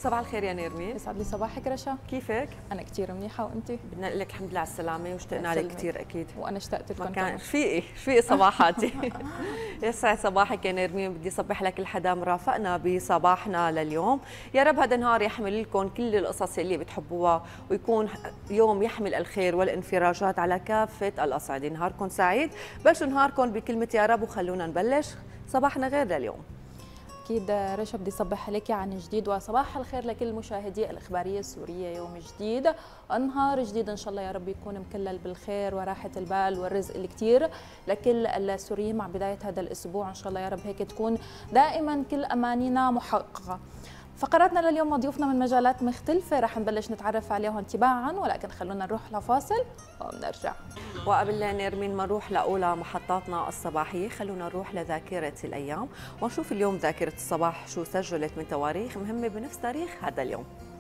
صباح الخير يا نيرمين. يسعد لي صباحك رشا. كيفك؟ انا كثير منيحه وانت؟ بدنا نقول لك الحمد لله على السلامه واشتقنا لك كثير اكيد. وانا اشتقت لكم كمان. رفيقي صباحاتي. يسعد صباحك يا نيرمين. بدي صبح لك الحدا مرافقنا بصباحنا لليوم. يا رب هذا النهار يحمل لكم كل القصص اللي بتحبوها ويكون يوم يحمل الخير والانفراجات على كافه الاصعده. نهاركم سعيد. بلشوا نهاركم بكلمه يا رب وخلونا نبلش صباحنا غير لليوم. اكيد رشا بدي صبح عليك عن جديد وصباح الخير لكل مشاهدي الاخباريه السوريه. يوم جديد نهار جديد ان شاء الله يا رب يكون مكلل بالخير وراحه البال والرزق الكثير لكل السوريين مع بدايه هذا الاسبوع. ان شاء الله يا رب هيك تكون دائما كل امانينا محققه. فقراتنا لليوم وضيوفنا من مجالات مختلفة رح نبلش نتعرف عليهم تباعا، ولكن خلونا نروح لفاصل وبنرجع. وقبل نيرمين ما نروح لأولى محطاتنا الصباحية خلونا نروح لذاكرة الأيام ونشوف اليوم ذاكرة الصباح شو سجلت من تواريخ مهمة بنفس تاريخ هذا اليوم.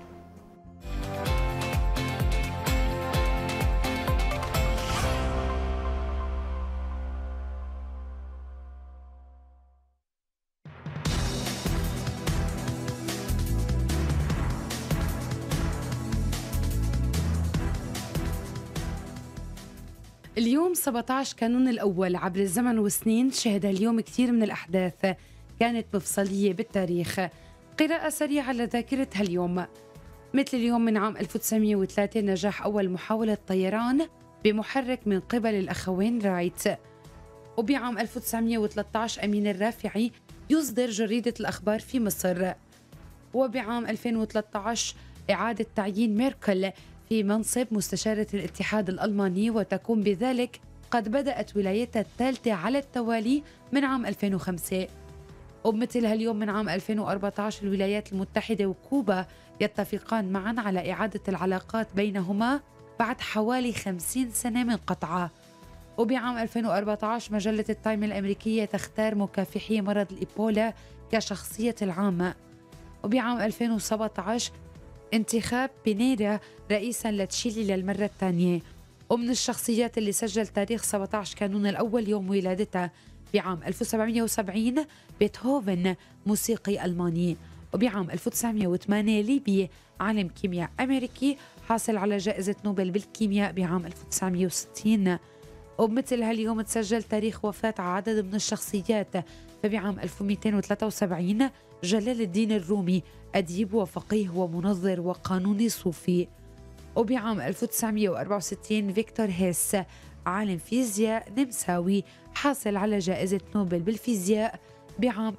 اليوم 17 كانون الأول. عبر الزمن والسنين شهد اليوم كثير من الأحداث كانت مفصلية بالتاريخ. قراءة سريعة لذاكرة هاليوم. مثل اليوم من عام 1903 نجاح أول محاولة طيران بمحرك من قبل الأخوين رايت. وبعام 1913 أمين الرافعي يصدر جريدة الأخبار في مصر. وبعام 2013 إعادة تعيين ميركل في منصب مستشارة الاتحاد الألماني وتكون بذلك قد بدأت ولايتها الثالثة على التوالي من عام 2005. وبمثل هاليوم من عام 2014 الولايات المتحدة وكوبا يتفقان معا على إعادة العلاقات بينهما بعد حوالي 50 سنة من قطعها. وبعام 2014 مجلة التايم الأمريكية تختار مكافحي مرض الإيبولا كشخصية العامة. وبعام 2017 انتخاب بينيرا رئيسا لتشيلي للمرة الثانية. ومن الشخصيات اللي سجل تاريخ 17 كانون الأول يوم ولادتها بعام 1770 بيتهوفن موسيقي ألماني. وبعام 1908 ليبي عالم كيمياء أمريكي حاصل على جائزة نوبل بالكيمياء بعام 1960. وبمثل هاليوم تسجل تاريخ وفاة عدد من الشخصيات. فبعام 1273 جلال الدين الرومي أديب وفقيه ومنظر وقانوني صوفي. وبعام 1964 فيكتور هيس عالم فيزياء نمساوي حاصل على جائزة نوبل بالفيزياء بعام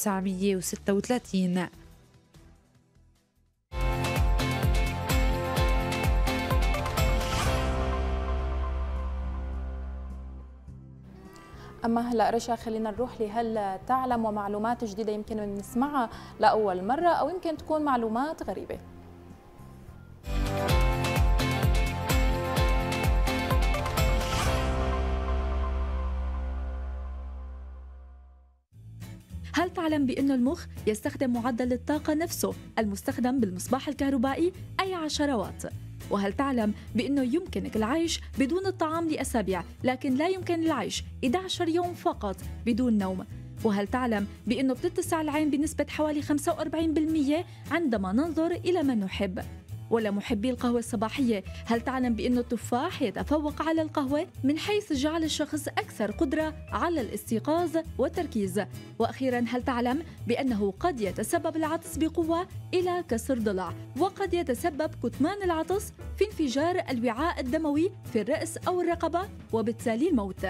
1936. أما هلا رشا خلينا نروح لهل تعلم ومعلومات جديدة يمكن نسمعها لأول مرة أو يمكن تكون معلومات غريبة. هل تعلم بأن المخ يستخدم معدل الطاقة نفسه المستخدم بالمصباح الكهربائي أي 10 واط؟ وهل تعلم بأنه يمكنك العيش بدون الطعام لأسابيع لكن لا يمكن العيش 11 يوم فقط بدون نوم؟ وهل تعلم بأنه بتتسع العين بنسبة حوالي 45% عندما ننظر إلى من نحب؟ ولمحبي القهوة الصباحية، هل تعلم بأن التفاح يتفوق على القهوة من حيث جعل الشخص أكثر قدرة على الاستيقاظ والتركيز؟ وأخيراً، هل تعلم بأنه قد يتسبب العطس بقوة إلى كسر ضلع، وقد يتسبب كتمان العطس في انفجار الوعاء الدموي في الرأس أو الرقبة وبالتالي الموت؟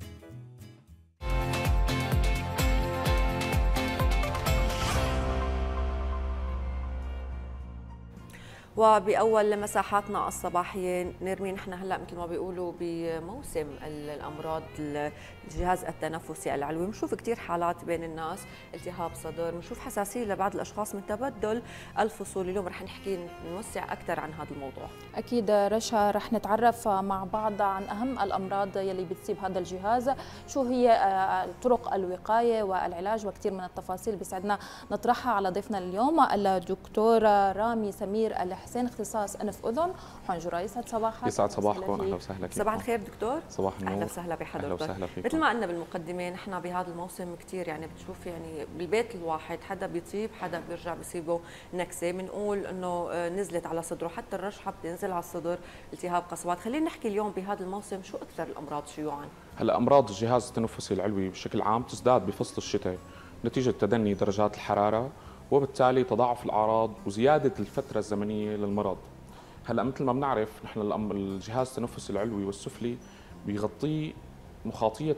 وبأول مساحاتنا الصباحية نيرمين، نحن هلا مثل ما بيقولوا بموسم الأمراض الجهاز التنفسي العلوي. بنشوف كثير حالات بين الناس، التهاب صدر، بنشوف حساسية لبعض الأشخاص من تبدل الفصول. اليوم رح نحكي نوسع أكثر عن هذا الموضوع. أكيد رشا، رح نتعرف مع بعض عن أهم الأمراض يلي بتصيب هذا الجهاز، شو هي طرق الوقاية والعلاج، وكثير من التفاصيل بيسعدنا نطرحها على ضيفنا اليوم الدكتور رامي سمير الحسين حسين اختصاص انف اذن حنجره. يسعد صباحك. يسعد صباحكم، اهلا وسهلا فيكم. صباح الخير دكتور. صباح النور. اهلا وسهلا بحضرتك. اهلا وسهلا فيكم. مثل ما قلنا بالمقدمه نحن بهذا الموسم كثير يعني بتشوف يعني بالبيت الواحد حدا بيطيب حدا بيرجع بيصيبه نكسه، بنقول انه نزلت على صدره، حتى الرشحه بتنزل على الصدر، التهاب قصبات. خلينا نحكي اليوم بهذا الموسم شو اكثر الامراض شيوعا؟ هلا امراض الجهاز التنفسي العلوي بشكل عام تزداد بفصل الشتاء نتيجه تدني درجات الحراره، وبالتالي تضاعف الاعراض وزياده الفتره الزمنيه للمرض. هلا مثل ما بنعرف نحن الجهاز التنفسي العلوي والسفلي بيغطيه مخاطيه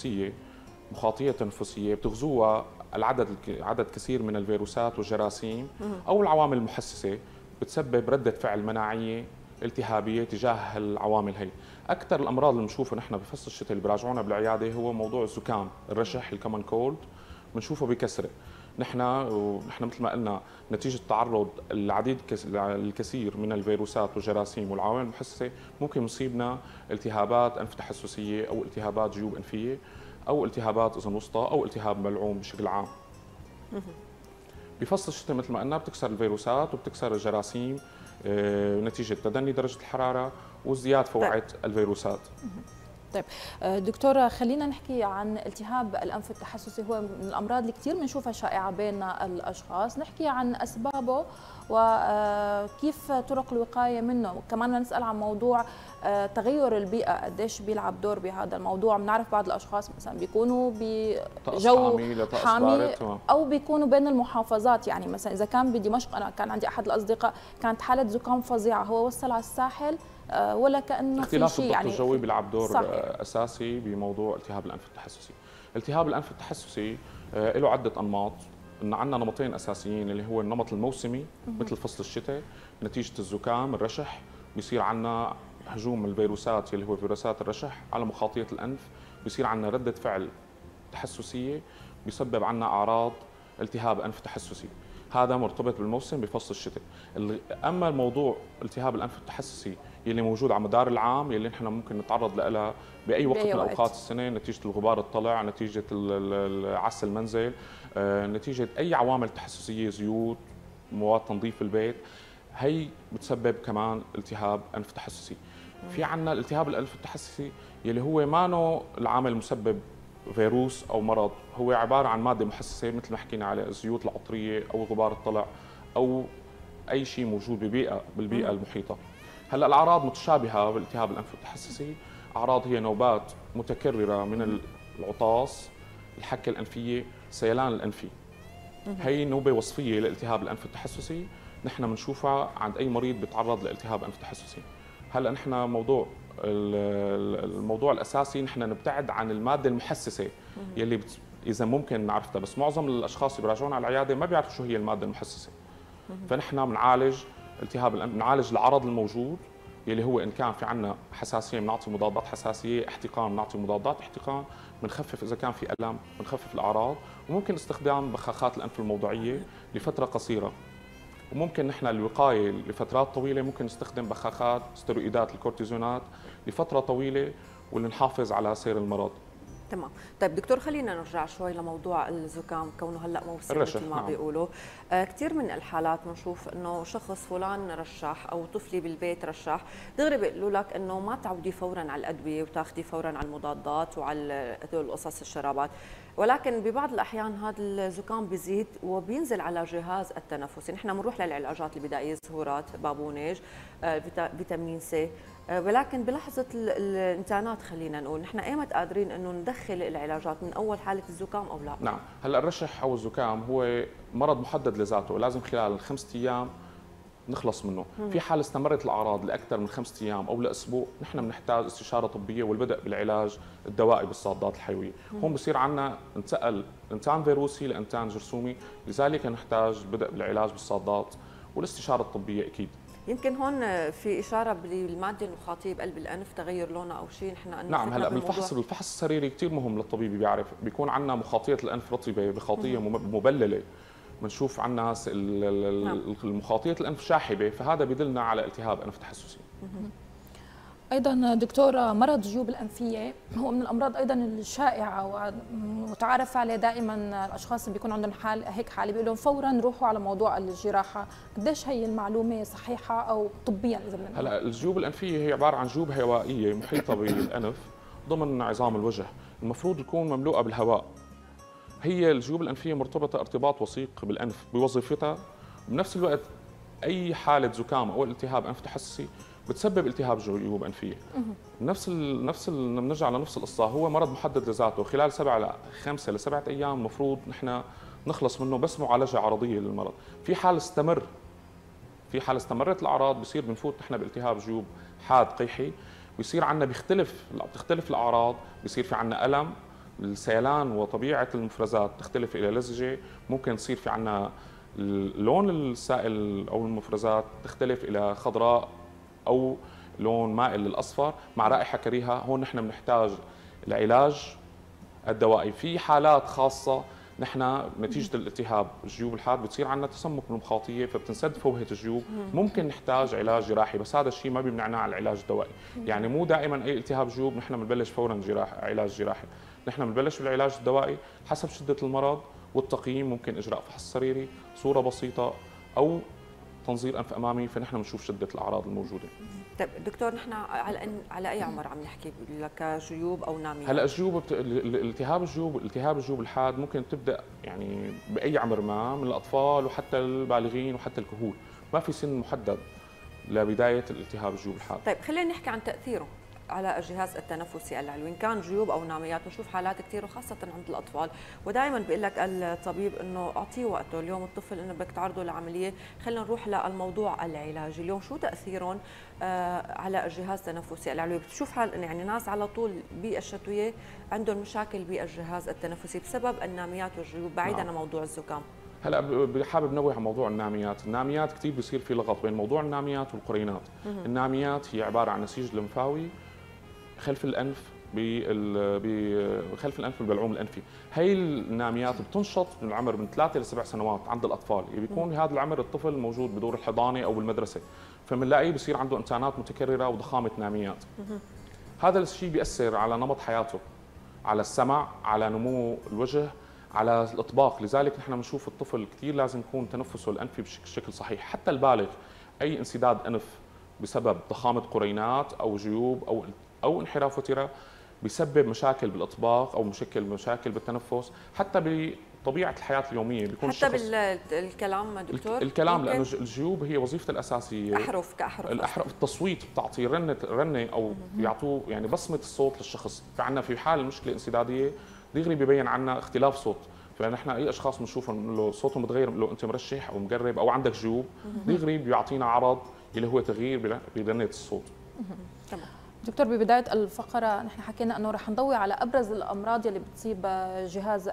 تنفسيه بتغزوها عدد كثير من الفيروسات والجراثيم او العوامل المحسسه بتسبب رده فعل مناعيه التهابيه تجاه العوامل هي. اكثر الامراض اللي بنشوفها نحن بفصل الشتاء اللي بيراجعونا بالعياده هو موضوع الزكام، الرشح، الكومن كولد، بنشوفه بكثره. نحن مثل ما قلنا نتيجه تعرض الكثير من الفيروسات والجراثيم والعوامل المحسسه ممكن يصيبنا التهابات انف تحسسيه او التهابات جيوب انفيه او التهابات اذن وسطى او التهاب ملعوم بشكل عام. بفصل الشتاء مثل ما قلنا بتكسر الفيروسات وبتكسر الجراثيم نتيجه تدني درجه الحراره وازدياد فوعه الفيروسات. طيب دكتورة، خلينا نحكي عن التهاب الأنف التحسسي. هو من الأمراض اللي كثير بنشوفها شائعة بين الأشخاص، نحكي عن أسبابه وكيف طرق الوقاية منه. كمان نسأل عن موضوع تغير البيئة قديش بيلعب دور بهذا الموضوع. بنعرف بعض الأشخاص مثلا بيكونوا بجو حامي أو بيكونوا بين المحافظات، يعني مثلا إذا كان بدمشق، أنا كان عندي أحد الأصدقاء كانت حالة زكام فظيعة، هو وصل على الساحل ولا كأنه في شيء. يعني الضغط الجوي بيلعب دور صحيح. أساسي بموضوع التهاب الأنف التحسسي. التهاب الأنف التحسسي له عدة أنماط. عندنا نمطين أساسيين اللي هو النمط الموسمي مثل فصل الشتاء، نتيجة الزكام الرشح بيصير عندنا هجوم الفيروسات اللي هو فيروسات الرشح على مخاطية الأنف، بيصير عندنا ردة فعل تحسسية بيسبب عندنا أعراض التهاب أنف تحسسي. هذا مرتبط بالموسم بفصل الشتاء. اما الموضوع التهاب الانف التحسسي يلي موجود على مدار العام، يلي نحن ممكن نتعرض له باي وقت من اوقات السنه، نتيجه الغبار الطلع، نتيجه عس المنزل، نتيجه اي عوامل تحسسيه، زيوت، مواد تنظيف البيت، هي بتسبب كمان التهاب انف تحسسي. في عندنا الالتهاب الانف التحسسي يلي هو مانو العامل المسبب فيروس او مرض، هو عباره عن ماده محسسه مثل ما حكينا على الزيوت العطريه او غبار الطلع او اي شيء موجود بالبيئه المحيطه. هلا الاعراض متشابهه بالالتهاب الانف التحسسي، اعراض هي نوبات متكرره من العطاس، الحكه الانفيه، السيلان الانفي. هي نوبه وصفيه لالتهاب الانف التحسسي، نحن بنشوفها عند اي مريض بيتعرض لالتهاب انف تحسسي. هلا نحن الموضوع الاساسي نحن نبتعد عن الماده المحسسه يلي اذا ممكن نعرفها، بس معظم الاشخاص اللي بيراجعونا على العياده ما بيعرفوا شو هي الماده المحسسه. فنحن بنعالج التهاب الانف، بنعالج العرض الموجود يلي هو ان كان في عندنا حساسيه بنعطي مضادات حساسيه، احتقان بنعطي مضادات احتقان، بنخفف اذا كان في الم بنخفف الاعراض، وممكن استخدام بخاخات الانف الموضعيه لفتره قصيره. وممكن نحن الوقايه لفترات طويله ممكن نستخدم بخاخات ستيرويدات الكورتيزونات لفتره طويله واللي نحافظ على سير المرض. تمام. طيب دكتور، خلينا نرجع شوي لموضوع الزكام، كونه هلا موسم مثل ما بيقولوا. كثير من الحالات بنشوف انه شخص فلان رشح او طفلي بالبيت رشح، دغري بيقولوا لك انه ما تعودي فورا على الادويه وتاخذي فورا على المضادات وعلى القصص الشرابات، ولكن ببعض الاحيان هذا الزكام بيزيد وبينزل على جهاز التنفسي. نحن بنروح للعلاجات البدائيه، زهورات، بابونج، فيتامين سي، ولكن بلحظه الانتانات خلينا نقول نحن ايمت قادرين انه ندخل العلاجات من اول حاله الزكام او لا؟ نعم. هلا الرشح او الزكام هو مرض محدد لذاته، لازم خلال ال5 ايام نخلص منه. في حال استمرت الاعراض لاكثر من 5 ايام او لاسبوع، نحن بنحتاج استشاره طبيه والبدء بالعلاج الدوائي بالصادات الحيويه. هون بصير عندنا انتقل انتان فيروسي لانتان جرثومي، لذلك نحتاج البدء بالعلاج بالصادات والاستشاره الطبيه اكيد. يمكن هون في اشاره بالماده النخاطيه بقلب الانف، تغير لونها او شيء نحن نعم. هلا بالفحص السريري كثير مهم للطبيب بيعرف، بيكون عندنا مخاطيه الانف رطبه بخاطيه مبلله، بنشوف عندنا مخاطيه الانف شاحبه، فهذا بيدلنا على التهاب انف تحسسي. ايضا دكتور، مرض جيوب الانفيه هو من الامراض ايضا الشائعه ومتعارف عليه. دائما الاشخاص اللي بيكون عندهم حاله بيقولوا فورا روحوا على موضوع الجراحه. قديش هي المعلومه صحيحه او طبيا اذا بدنا؟ هلا الجيوب الانفيه هي عباره عن جيوب هوائيه محيطه بالانف ضمن عظام الوجه، المفروض تكون مملوءه بالهواء. هي الجيوب الانفيه مرتبطه ارتباط وثيق بالانف بوظيفتها. بنفس الوقت اي حاله زكام او التهاب انف تحسسي بتسبب التهاب جيوب انفيه. بنرجع لنفس القصه، هو مرض محدد لذاته، خلال 5 ل 7 ايام المفروض نحن نخلص منه بس معالجه عرضيه للمرض. في حال استمرت الاعراض بصير بنفوت نحن بالتهاب جيوب حاد قيحي، بيصير عندنا بتختلف الاعراض، بيصير في عندنا الم، السيلان وطبيعه المفرزات تختلف الى لزجه، ممكن يصير في عندنا لون السائل او المفرزات تختلف الى خضراء او لون مائل للاصفر مع رائحه كريهه. هون نحن بنحتاج العلاج الدوائي. في حالات خاصه نحن نتيجه الالتهاب الجيوب الحاد بتصير عندنا تسمك بالمخاطيه فبتنسد فوهه الجيوب، ممكن نحتاج علاج جراحي، بس هذا الشيء ما بيمنعنا عن العلاج الدوائي. يعني مو دائما اي التهاب جيوب نحن بنبلش فورا علاج جراحي، نحن بنبلش بالعلاج الدوائي حسب شده المرض والتقييم. ممكن اجراء فحص سريري، صوره بسيطه، او تنظير انف امامي، فنحن بنشوف شده الاعراض الموجوده. طيب دكتور، نحن على اي عمر عم نحكي لك جيوب او ناميات؟ هلا التهاب الجيوب الحاد ممكن تبدا يعني باي عمر ما، من الاطفال وحتى البالغين وحتى الكهول، ما في سن محدد لبدايه الالتهاب الجيوب الحاد. طيب خلينا نحكي عن تاثيره على الجهاز التنفسي العلوي، إن كان جيوب او ناميات. بنشوف حالات كثير وخاصه عند الاطفال، ودائما بيقول لك الطبيب انه اعطيه وقته. اليوم الطفل انه بدك تعرضه لعمليه، خلينا نروح للموضوع العلاجي. اليوم شو تاثيرهم على الجهاز التنفسي العلوي؟ بتشوف يعني ناس على طول بالشتويه عندهم مشاكل بالجهاز التنفسي بسبب الناميات والجيوب، بعيدا عن موضوع الزكام. هلا حابب نوه على موضوع الناميات كثير بيصير في لغط بين موضوع الناميات والقرينات. الناميات هي عباره عن نسيج لمفاوي خلف الانف خلف الانف بالبلعوم الانفي. هي الناميات بتنشط من العمر من 3 ل 7 سنوات عند الاطفال، بيكون بهذا العمر الطفل موجود بدور الحضانه او بالمدرسه، فبنلاقيه بصير عنده امتحانات متكرره وضخامه ناميات. هذا الشيء بيأثر على نمط حياته، على السمع، على نمو الوجه، على الاطباق. لذلك نحن بنشوف الطفل كثير لازم يكون تنفسه الانفي بشكل صحيح. حتى البالغ اي انسداد انف بسبب ضخامه قرينات او جيوب او انحراف وتيره بيسبب مشاكل بالاطباق او مشاكل بالتنفس، حتى بطبيعه الحياه اليوميه بيكون حتى بالكلام دكتور. الكلام لانه الجيوب هي وظيفتها الاساسيه كأحرف التصويت، بتعطي رنه او بيعطوه يعني بصمه الصوت للشخص. فعندنا في حال مشكله انسداديه دغري بيبين عنا اختلاف صوت، فنحن اي اشخاص بنشوفهم بنقول له صوته متغير، بنقول له انت مرشح او مقرب او عندك جيوب، دغري بيعطينا عرض اللي هو تغيير برنه الصوت. تمام دكتور، ببدايه الفقره نحن حكينا انه رح نضوي على ابرز الامراض اللي بتصيب جهاز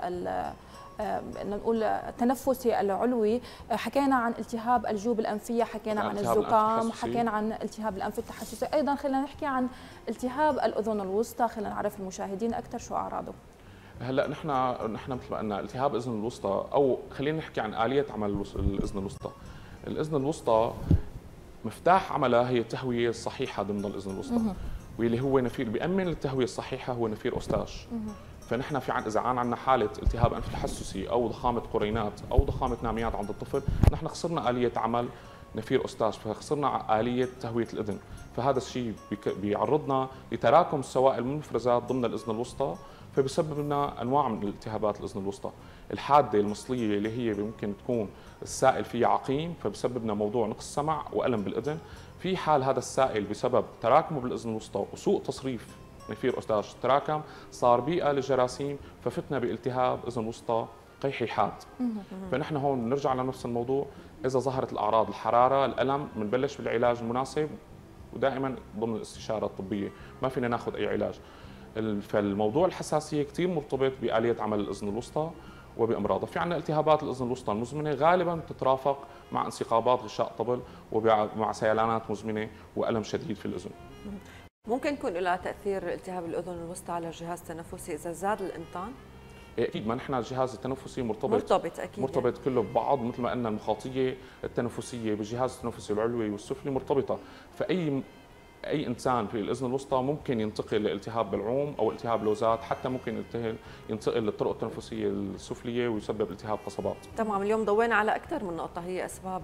نقول التنفسي العلوي. حكينا عن التهاب الجيوب الانفيه، حكينا عن الزكام، حكينا عن التهاب الانف التحسسي. ايضا خلينا نحكي عن التهاب الاذن الوسطى، خلينا نعرف المشاهدين اكثر شو اعراضه. هلا نحن مثل ما قلنا التهاب الاذن الوسطى، او خلينا نحكي عن اليه عمل الاذن الوسطى. الاذن الوسطى مفتاح عملها هي التهويه الصحيحه ضمن الاذن الوسطى، واللي هو نفير بيأمن التهويه الصحيحه هو نفير اوستاش. فنحن اذا عندنا حاله التهاب انف تحسسي او ضخامه قرينات او ضخامه ناميات عند الطفل، نحن خسرنا اليه عمل نفير اوستاش، فخسرنا اليه تهويه الاذن. فهذا الشيء بيعرضنا لتراكم السوائل من المفرزات ضمن الاذن الوسطى، فبيسبب لنا انواع من التهابات الاذن الوسطى. الحاده المصليه اللي هي ممكن تكون السائل فيها عقيم، فبسبب لنا موضوع نقص سمع والم بالاذن. في حال هذا السائل بسبب تراكمه بالاذن الوسطى وسوء تصريف نفير اوستاش تراكم، صار بيئه للجراثيم، ففتنا بالتهاب اذن وسطى قيحي حاد. فنحن هون بنرجع لنفس الموضوع، اذا ظهرت الاعراض الحراره الالم بنبلش بالعلاج المناسب، ودائما ضمن الاستشاره الطبيه، ما فينا ناخذ اي علاج. فالموضوع الحساسيه كثير مرتبط باليه عمل الاذن الوسطى وبامراضها. في عندنا التهابات الاذن الوسطى المزمنه غالبا تترافق مع انسقاطات غشاء طبل ومع سيلانات مزمنه والم شديد في الاذن. ممكن يكون لها تاثير التهاب الاذن الوسطى على الجهاز التنفسي اذا زاد الانتان؟ اكيد، ما نحن الجهاز التنفسي مرتبط اكيد، مرتبط كله ببعض، مثل ما قلنا المخاطيه التنفسيه بالجهاز التنفسي العلوي والسفلي مرتبطه. فاي اي انسان في الاذن الوسطى ممكن ينتقل لالتهاب بلعوم او التهاب لوزات، حتى ممكن ينتقل للطرق التنفسيه السفليه ويسبب التهاب قصبات. تمام، اليوم ضوينا على اكثر من نقطه هي اسباب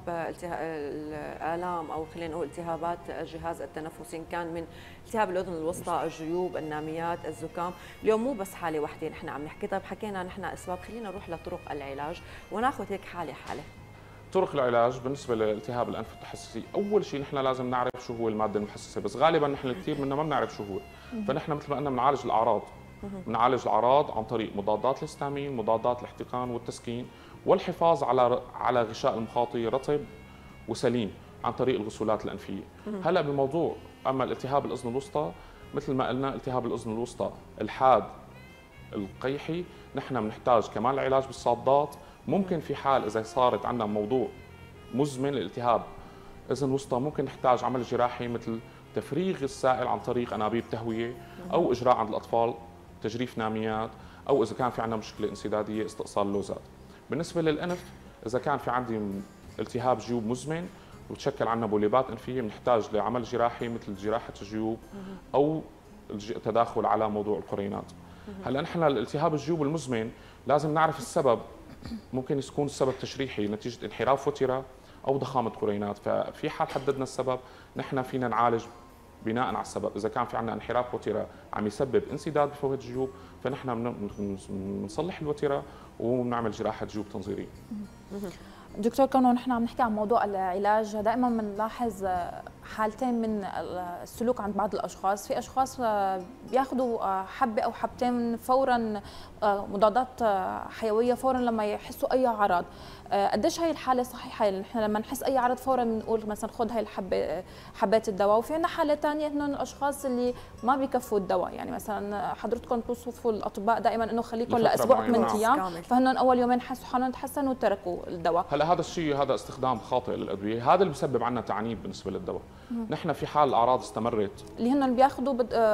الالام او خلينا نقول التهابات الجهاز التنفسي، ان كان من التهاب الاذن الوسطى، الجيوب، الناميات، الزكام. اليوم مو بس حاله واحده نحن عم نحكي. طيب حكينا نحن اسباب، خلينا نروح لطرق العلاج وناخذ هيك حاله حاله. طرق العلاج بالنسبه لالتهاب الانف التحسسي، اول شيء نحن لازم نعرف شو هو الماده المحسسه، بس غالبا نحن كثير منا ما بنعرف شو هو. فنحن مثل ما قلنا بنعالج الاعراض. بنعالج الاعراض عن طريق مضادات الهستامين، مضادات الاحتقان والتسكين، والحفاظ على غشاء المخاطي رطب وسليم عن طريق الغسولات الانفيه. هلا بالموضوع اما الالتهاب الاذن الوسطى، مثل ما قلنا التهاب الاذن الوسطى الحاد القيحي، نحن بنحتاج كمان العلاج بالصادات. ممكن في حال اذا صارت عندنا موضوع مزمن لالتهاب اذن وسطى ممكن نحتاج عمل جراحي مثل تفريغ السائل عن طريق انابيب تهويه، او اجراء عند الاطفال تجريف ناميات، او اذا كان في عندنا مشكله انسداديه استئصال اللوزات. بالنسبه للانف، اذا كان في عندي التهاب جيوب مزمن وتشكل عنا بوليبات انفيه، بنحتاج لعمل جراحي مثل جراحه الجيوب او التداخل على موضوع القرينات. هلا نحن الالتهاب الجيوب المزمن لازم نعرف السبب. ممكن يكون السبب تشريحي نتيجه انحراف وتيره او ضخامه قرينات، ففي حال حددنا السبب نحن فينا نعالج بناء على السبب. اذا كان في عندنا انحراف وتيره عم يسبب انسداد بفوهه الجيوب، فنحن بنصلح الوتيره وبنعمل جراحه جيوب تنظيريه. دكتور، كونه نحن عم نحكي عن موضوع العلاج، دائما بنلاحظ حالتين من السلوك عند بعض الاشخاص. في اشخاص بياخذوا حبه او حبتين فورا مضادات حيويه فورا لما يحسوا اي عرض. قديش هي الحاله صحيحه؟ يعني نحن لما نحس اي عرض فورا بنقول مثلا خذ هي حبات الدواء، وفي عندنا حاله ثانيه انه الاشخاص اللي ما بيكفوا الدواء، يعني مثلا حضرتكم توصفوا الاطباء دائما انه خليكم لاسبوع 8 ايام، فهن اول يومين حسوا حالهم تحسنوا وتركوا الدواء. هلا هذا الشيء هذا استخدام خاطئ للادويه، هذا اللي بسبب عنا تعنيد بالنسبه للدواء. نحن في حال الاعراض استمرت اللي هن بياخذوا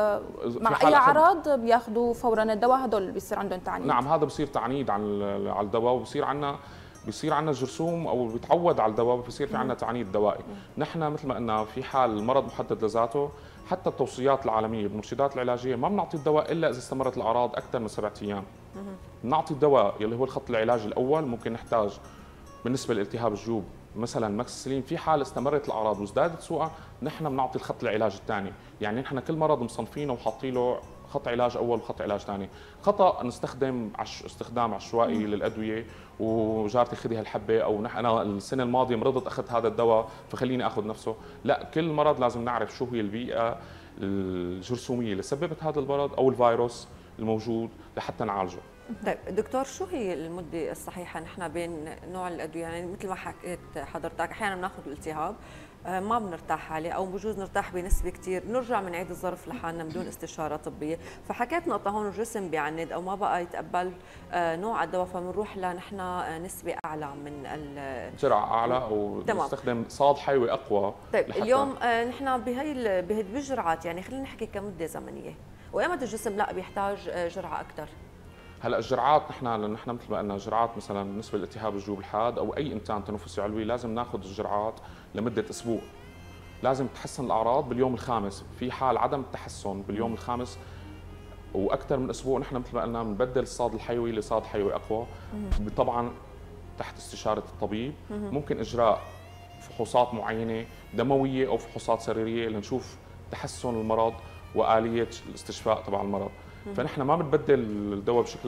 مع اي اعراض بياخذوا فورا الدواء، هدول اللي بيصير عندهم تعنيد. نعم، هذا بصير تعنيد على الدواء، وبصير عندنا جرثوم او بيتعود على الدواء، بصير في عندنا تعنيد دوائي. نحن مثل ما قلنا في حال المرض محدد لذاته، حتى التوصيات العالميه بالمرشدات العلاجيه ما بنعطي الدواء الا اذا استمرت الاعراض اكثر من 7 ايام. بنعطي الدواء اللي هو الخط العلاجي الاول. ممكن نحتاج بالنسبه لالتهاب الجيوب مثلا ماكسسيلين، في حال استمرت الاعراض وازدادت سوءا نحن بنعطي الخط العلاج الثاني. يعني نحن كل مرض مصنفينه وحاطين له خط علاج اول وخط علاج ثاني. خطا نستخدم استخدام عشوائي للادويه، وجارتي خذي هالحبه، او انا السنه الماضيه مرضت اخذت هذا الدواء فخليني اخذ نفسه. لا، كل مرض لازم نعرف شو هي البيئه الجرثوميه اللي سببت هذا المرض او الفيروس الموجود لحتى نعالجه. طيب دكتور، شو هي المدة الصحيحة نحن بين نوع الأدوية؟ يعني مثل ما حكيت حضرتك أحيانا بناخذ الالتهاب ما بنرتاح عليه، أو بجوز نرتاح بنسبة كثير، نرجع بنعيد الظرف لحالنا بدون استشارة طبية. فحكيت نقطة هون الجسم بيعند أو ما بقى يتقبل نوع الدواء، فبنروح لنحن نسبة أعلى من جرعة أعلى أو نستخدم صاد حيوي أقوى. طيب اليوم نحن بهي بالجرعات، يعني خلينا نحكي كمدة زمنية، وإمتى الجسم لا بيحتاج جرعة أكثر؟ هلا الجرعات نحن مثل ما قلنا جرعات مثلا بالنسبه لالتهاب الجيوب الحاد او اي انسان تنفسي علوي لازم ناخذ الجرعات لمده اسبوع. لازم تتحسن الاعراض باليوم الخامس. في حال عدم التحسن باليوم الخامس واكثر من اسبوع نحن مثل ما قلنا بنبدل الصاد الحيوي لصاد حيوي اقوى، طبعا تحت استشاره الطبيب. ممكن اجراء فحوصات معينه دمويه او فحوصات سريريه لنشوف تحسن المرض واليه الاستشفاء تبع المرض. فنحن ما بنبدل الدواء بشكل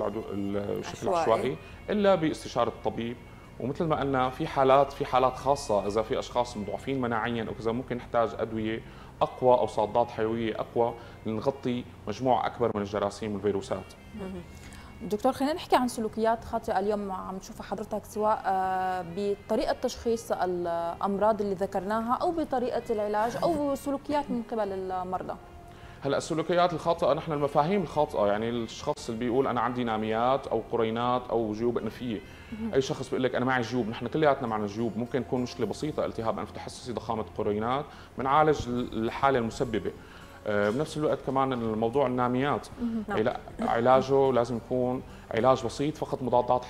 عشوائي الا باستشاره الطبيب. ومثل ما قلنا في حالات خاصه، اذا في اشخاص مضعفين مناعيا او كذا ممكن نحتاج ادويه اقوى او صادات حيويه اقوى لنغطي مجموعه اكبر من الجراثيم والفيروسات. دكتور، خلينا نحكي عن سلوكيات خاطئه اليوم عم تشوفها حضرتك، سواء بطريقه تشخيص الامراض اللي ذكرناها او بطريقه العلاج او سلوكيات من قبل المرضى. هلا السلوكيات الخاطئه، نحن المفاهيم الخاطئه، يعني الشخص اللي بيقول انا عندي ناميات او قرينات او جيوب انفيه. اي شخص بيقول لك انا معي جيوب، نحن كلياتنا معنا جيوب. ممكن تكون مشكله بسيطه، التهاب انف تحسسي، ضخامه قرينات، بنعالج الحاله المسببه. بنفس الوقت كمان الموضوع الناميات لا، علاجه لازم يكون علاج بسيط فقط،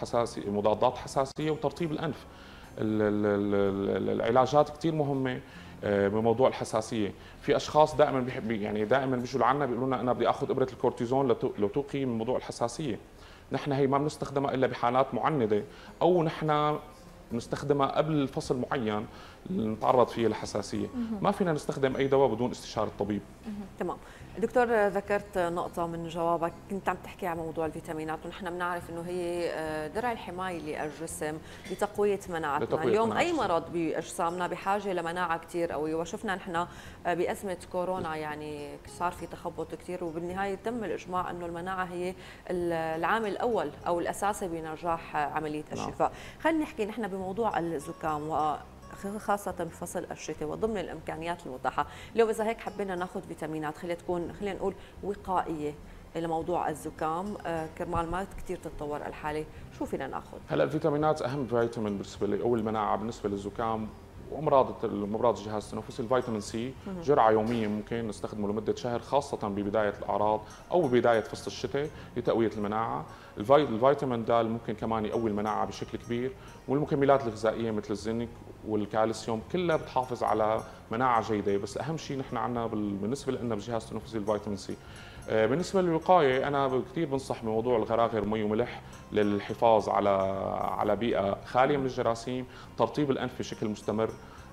مضادات حساسيه وترطيب الانف. العلاجات كثير مهمه. بموضوع الحساسيه. في اشخاص دائما يعني دائما بيجوا لعنا بيقولوا لنا انا بدي اخذ ابره الكورتيزون لتوقي من موضوع الحساسيه. نحن هي ما بنستخدمها الا بحالات معندة، او نحن بنستخدمها قبل فصل معين نتعرض فيه لحساسيه. ما فينا نستخدم اي دواء بدون استشاره الطبيب. تمام. دكتور، ذكرت نقطة من جوابك، كنت عم تحكي عن موضوع الفيتامينات، ونحن بنعرف انه هي درع الحماية للجسم لتقوية مناعتنا. اليوم اي مرض باجسامنا بحاجة لمناعة كثير قوية، وشفنا نحن بأزمة كورونا يعني صار في تخبط كثير، وبالنهاية تم الإجماع انه المناعة هي العامل الأول او الأساسي بنجاح عملية الشفاء. خلينا نحكي نحن بموضوع الزكام خاصة بفصل الشتاء وضمن الامكانيات المتاحة. اليوم اذا هيك حبينا ناخذ فيتامينات خلينا نقول وقائية لموضوع الزكام كرمال ما كثير تتطور الحالة، شو فينا ناخذ؟ هلا الفيتامينات اهم فيتامين بالنسبه لي او المناعه بالنسبه للزكام وامراض الجهاز التنفسي. الفيتامين سي جرعه يوميه ممكن نستخدمه لمده شهر، خاصه ببدايه الاعراض او ببدايه فصل الشتاء لتقويه المناعه. الفيتامين د ممكن كمان يقوي المناعه بشكل كبير، والمكملات الغذائيه مثل الزنك والكالسيوم كلها بتحافظ على مناعه جيده. بس اهم شيء نحن عندنا بالنسبه لنا بالجهاز التنفسي الفيتامين سي. بالنسبه للوقايه انا كثير بنصح بموضوع الغراغر مي وملح للحفاظ على بيئه خاليه من الجراثيم، ترطيب الانف بشكل مستمر،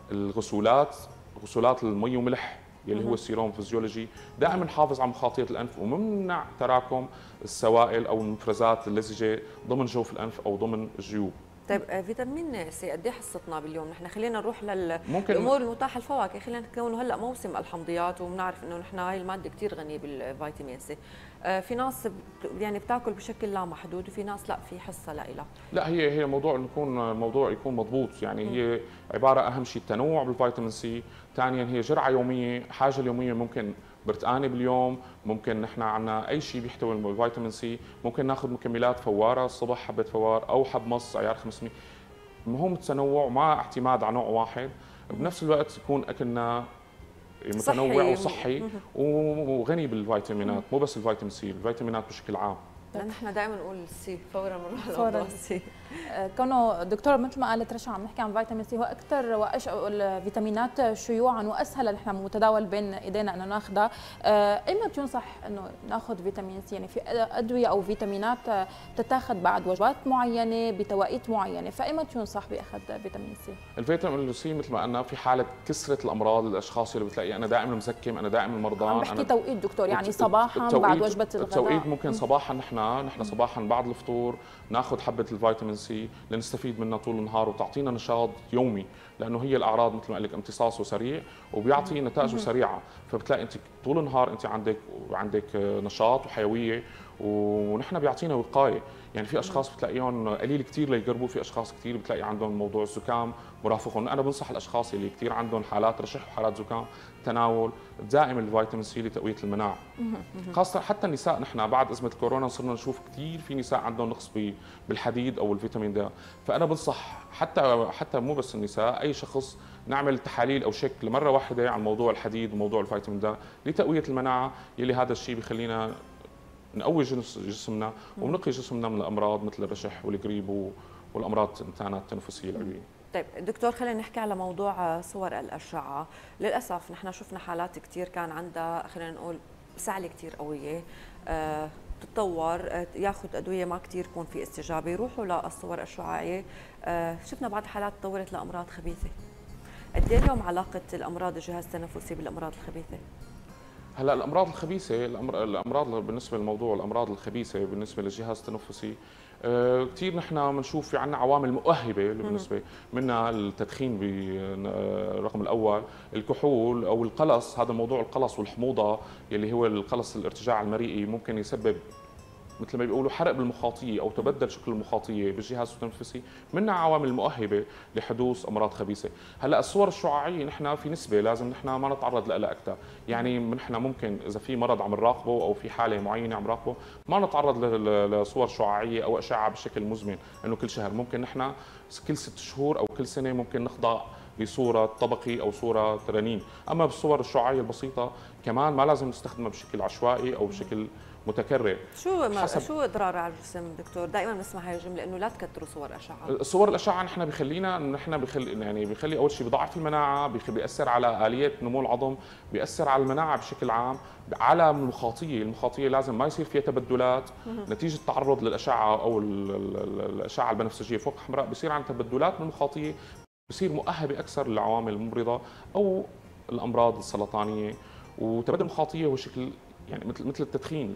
غسولات المي وملح يلي هو السيروم فيزيولوجي، دائما نحافظ على مخاطيه الانف وممنع تراكم السوائل او المفرزات اللزجه ضمن جوف الانف او ضمن الجيوب. طيب فيتامين سي قد ايه حصتنا باليوم؟ نحن خلينا نروح للامور المتاحه، الفواكه، خلينا نكون هلا موسم الحمضيات وبنعرف انه نحن هاي الماده كثير غنيه بالفيتامين سي. في ناس يعني بتاكل بشكل لا محدود، وفي ناس لا في حصه لها. لا هي موضوع يكون مضبوط، يعني هي عباره اهم شيء التنوع بالفيتامين سي، ثانيا هي جرعه يوميه، حاجه اليوميه ممكن برتقانه باليوم، ممكن نحن عندنا اي شيء بيحتوي الفيتامين سي، ممكن ناخذ مكملات فواره الصبح، حبه فوار او حب مص عيار 500. المهم التنوع مع اعتماد على نوع واحد، بنفس الوقت يكون اكلنا متنوع وصحي وغني بالفيتامينات، مو بس الفيتامين سي، الفيتامينات بشكل عام. نحن دائما نقول السي فورا بنروح لموضوع السي. كونه دكتور مثل ما قالت رشا عم نحكي عن فيتامين سي، هو اكثر الفيتامينات شيوعا واسهل نحن متداول بين ايدينا انه ناخذها. ايمتى ينصح انه ناخذ فيتامين سي؟ يعني في ادويه او فيتامينات بتتاخذ بعد وجبات معينه بتوقيت معينه، فايمتى ينصح باخذ فيتامين سي؟ الفيتامين سي مثل ما قلنا في حاله كثره الامراض، الاشخاص اللي بتلاقي انا دائما مزكم، انا دائما مرضان، عم بحكي توقيت دكتور، يعني صباحا بعد وجبه الغداء. التوقيت ممكن صباحا نحن صباحا بعد الفطور ناخذ حبه الفيتامين سي لنستفيد منها طول النهار وتعطينا نشاط يومي، لانه هي الاعراض مثل ما قلت لك امتصاصه سريع وبيعطي نتائجه سريعه، فبتلاقي انت طول النهار انت عندك نشاط وحيويه، ونحن بيعطينا وقايه. يعني في اشخاص بتلاقيهم قليل كثير ليقربوا، في اشخاص كثير بتلاقي عندهم موضوع الزكام مرافقهم. انا بنصح الاشخاص اللي كثير عندهم حالات رشح وحالات زكام تناول دائم الفيتامين سي لتقويه المناعه. خاصه حتى النساء، نحن بعد ازمه كورونا صرنا نشوف كثير في نساء عندهم نقص بالحديد او الفيتامين د، فانا بنصح حتى مو بس النساء، اي شخص نعمل تحاليل او شك مره واحده عن موضوع الحديد وموضوع الفيتامين د لتقويه المناعه، يلي هذا الشيء بخلينا نقوي جسمنا ونقي جسمنا من الامراض مثل الرشح والقريب والامراض التنفسيه العلويه. طيب دكتور، خلينا نحكي على موضوع صور الاشعه. للاسف نحن شفنا حالات كثير كان عندها خلينا نقول سعله كثير قويه، تتطور ياخذ ادويه ما كثير يكون في استجابه، يروحوا للصور الشعاعيه. شفنا بعض حالات تطورت لامراض خبيثه. قد ايه اليوم علاقه الامراض الجهاز التنفسي بالامراض الخبيثه؟ هلا الامراض الخبيثه، الامراض بالنسبه لموضوع الامراض الخبيثه بالنسبه للجهاز التنفسي كثير نحن بنشوف في عندنا عوامل مؤهبه بالنسبه منها التدخين بالرقم الاول، الكحول او القلص. هذا موضوع القلص والحموضه يلي هو القلص الارتجاع المريئي ممكن يسبب مثل ما بيقولوا حرق بالمخاطيه او تبدل شكل المخاطيه بالجهاز التنفسي، منها عوامل مؤهبه لحدوث امراض خبيثه. هلا الصور الشعاعيه نحن في نسبه لازم نحن ما نتعرض لها اكثر، يعني نحن ممكن اذا في مرض عم نراقبه او في حاله معينه عم نراقبه ما نتعرض لصور شعاعيه او اشعه بشكل مزمن انه كل شهر. ممكن نحن كل 6 شهور او كل سنه ممكن نخضع بصوره طبقي او صوره ترنين. اما بالصور الشعاعيه البسيطه كمان ما لازم نستخدمها بشكل عشوائي او بشكل متكرر. شو اضرار على الجسم دكتور؟ دائما بنسمع هاي الجمله انه لا تكتروا صور اشعه. صور الاشعه نحن بخلي اول شيء بضعف المناعه، بياثر على اليه نمو العظم، بياثر على المناعه بشكل عام، على المخاطيه لازم ما يصير فيها تبدلات نتيجه التعرض للاشعه او الاشعه البنفسجيه فوق حمراء، بصير عن تبدلات من المخاطيه، بصير مؤهبه اكثر للعوامل الممرضه او الامراض السرطانيه. وتبدل المخاطيه هو شكل يعني مثل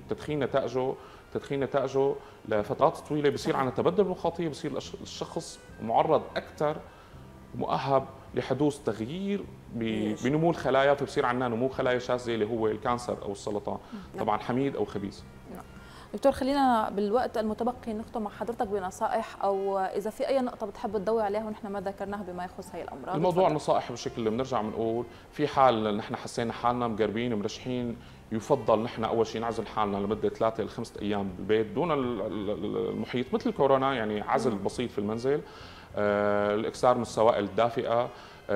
التدخين نتائجه لفترات طويله بصير عن تبدل المخاطيه، بصير الشخص معرض اكثر مؤهب لحدوث تغيير بنمو الخلايا، فبصير عندنا نمو خلايا شاذه اللي هو الكانسر او السرطان، طبعا حميد او خبيث. دكتور خلينا بالوقت المتبقي نختم مع حضرتك بنصائح، او اذا في اي نقطه بتحب تضوي عليها ونحن ما ذكرناها بما يخص هي الامراض. الموضوع النصائح بشكل بنرجع بنقول في حال نحن حسينا حالنا مقربين ومرشحين، يفضل نحن اول شيء نعزل حالنا لمده 3 إلى 5 ايام بالبيت دون المحيط، مثل الكورونا يعني عزل بسيط في المنزل. الاكثار من السوائل الدافئه،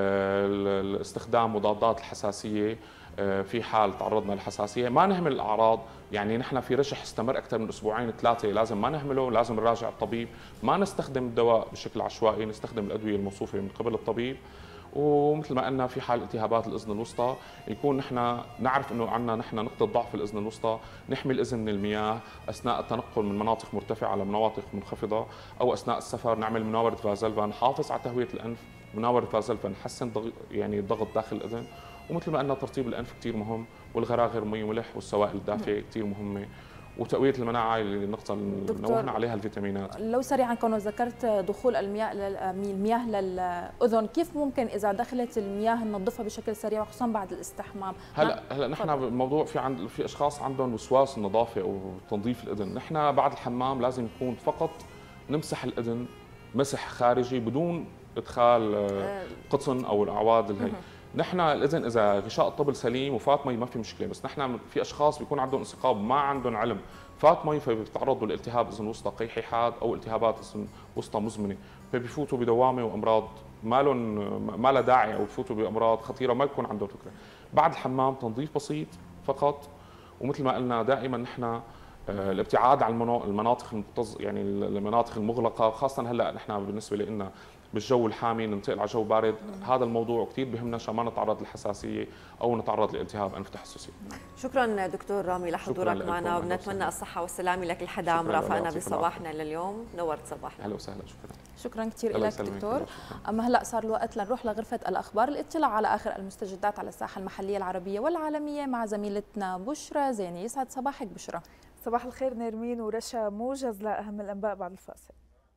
استخدام مضادات الحساسيه في حال تعرضنا للحساسيه، ما نهمل الاعراض، يعني نحن في رشح استمر اكثر من اسبوعين 3 لازم ما نهمله، لازم نراجع الطبيب، ما نستخدم الدواء بشكل عشوائي، نستخدم الادويه الموصوفه من قبل الطبيب. ومثل ما قلنا في حال التهابات الاذن الوسطى يكون نحن نعرف انه عندنا نحن نقطه ضعف في الاذن الوسطى، نحمي الاذن من المياه اثناء التنقل من مناطق مرتفعه لمناطق منخفضه، او اثناء السفر نعمل مناوره فازلفا، نحافظ على تهويه الانف، مناوره فازلفا نحسن يعني الضغط داخل الاذن. ومثل ما قلنا ترطيب الانف كثير مهم، والغراغر مي وملح والسوائل الدافئه كثير مهمه، وتقويه المناعه اللي النقطه اللي نوهنا عليها الفيتامينات. لو سريعا كونه ذكرت دخول المياه للاذن، كيف ممكن اذا دخلت المياه ننظفها بشكل سريع وخصوصا بعد الاستحمام؟ هلا نحن بالموضوع في اشخاص عندهم وسواس النظافه وتنظيف الاذن، نحن بعد الحمام لازم يكون فقط نمسح الاذن مسح خارجي بدون ادخال قطن او الاعواد اللي هي. نحن الاذن اذا غشاء الطبل سليم وفات مي ما في مشكله، بس نحن في اشخاص بيكون عندهم انسقاب ما عندهم علم، فات مي فبيتعرضوا لالتهاب اذن وسطى قيحي حاد او التهابات اذن وسطى مزمنه، فبيفوتوا بدوامه وامراض ما لها داعي، او بفوتوا بامراض خطيره ما بيكون عندهم فكره. بعد الحمام تنظيف بسيط فقط، ومثل ما قلنا دائما نحن الابتعاد عن المناطق يعني المناطق المغلقه، خاصه هلا نحن بالنسبه لنا بالجو الحامي ننتقل على جو بارد، هذا الموضوع كثير بهمنا عشان ما نتعرض للحساسيه او نتعرض لالتهاب انف تحسسي. شكرا دكتور رامي لحضورك معنا، وبنتمنى الصحه والسلامه لك الحدام رافقنا بصباحنا لليوم، نورت صباحنا. اهلا وسهلا. شكرا كثير لك دكتور. اما هلا صار الوقت لنروح لغرفه الاخبار، الاطلاع على اخر المستجدات على الساحه المحليه العربيه والعالميه مع زميلتنا بشرى زيني. يسعد صباحك بشرى. صباح الخير نرمين ورشا، موجز لاهم الانباء بعد الفاصل.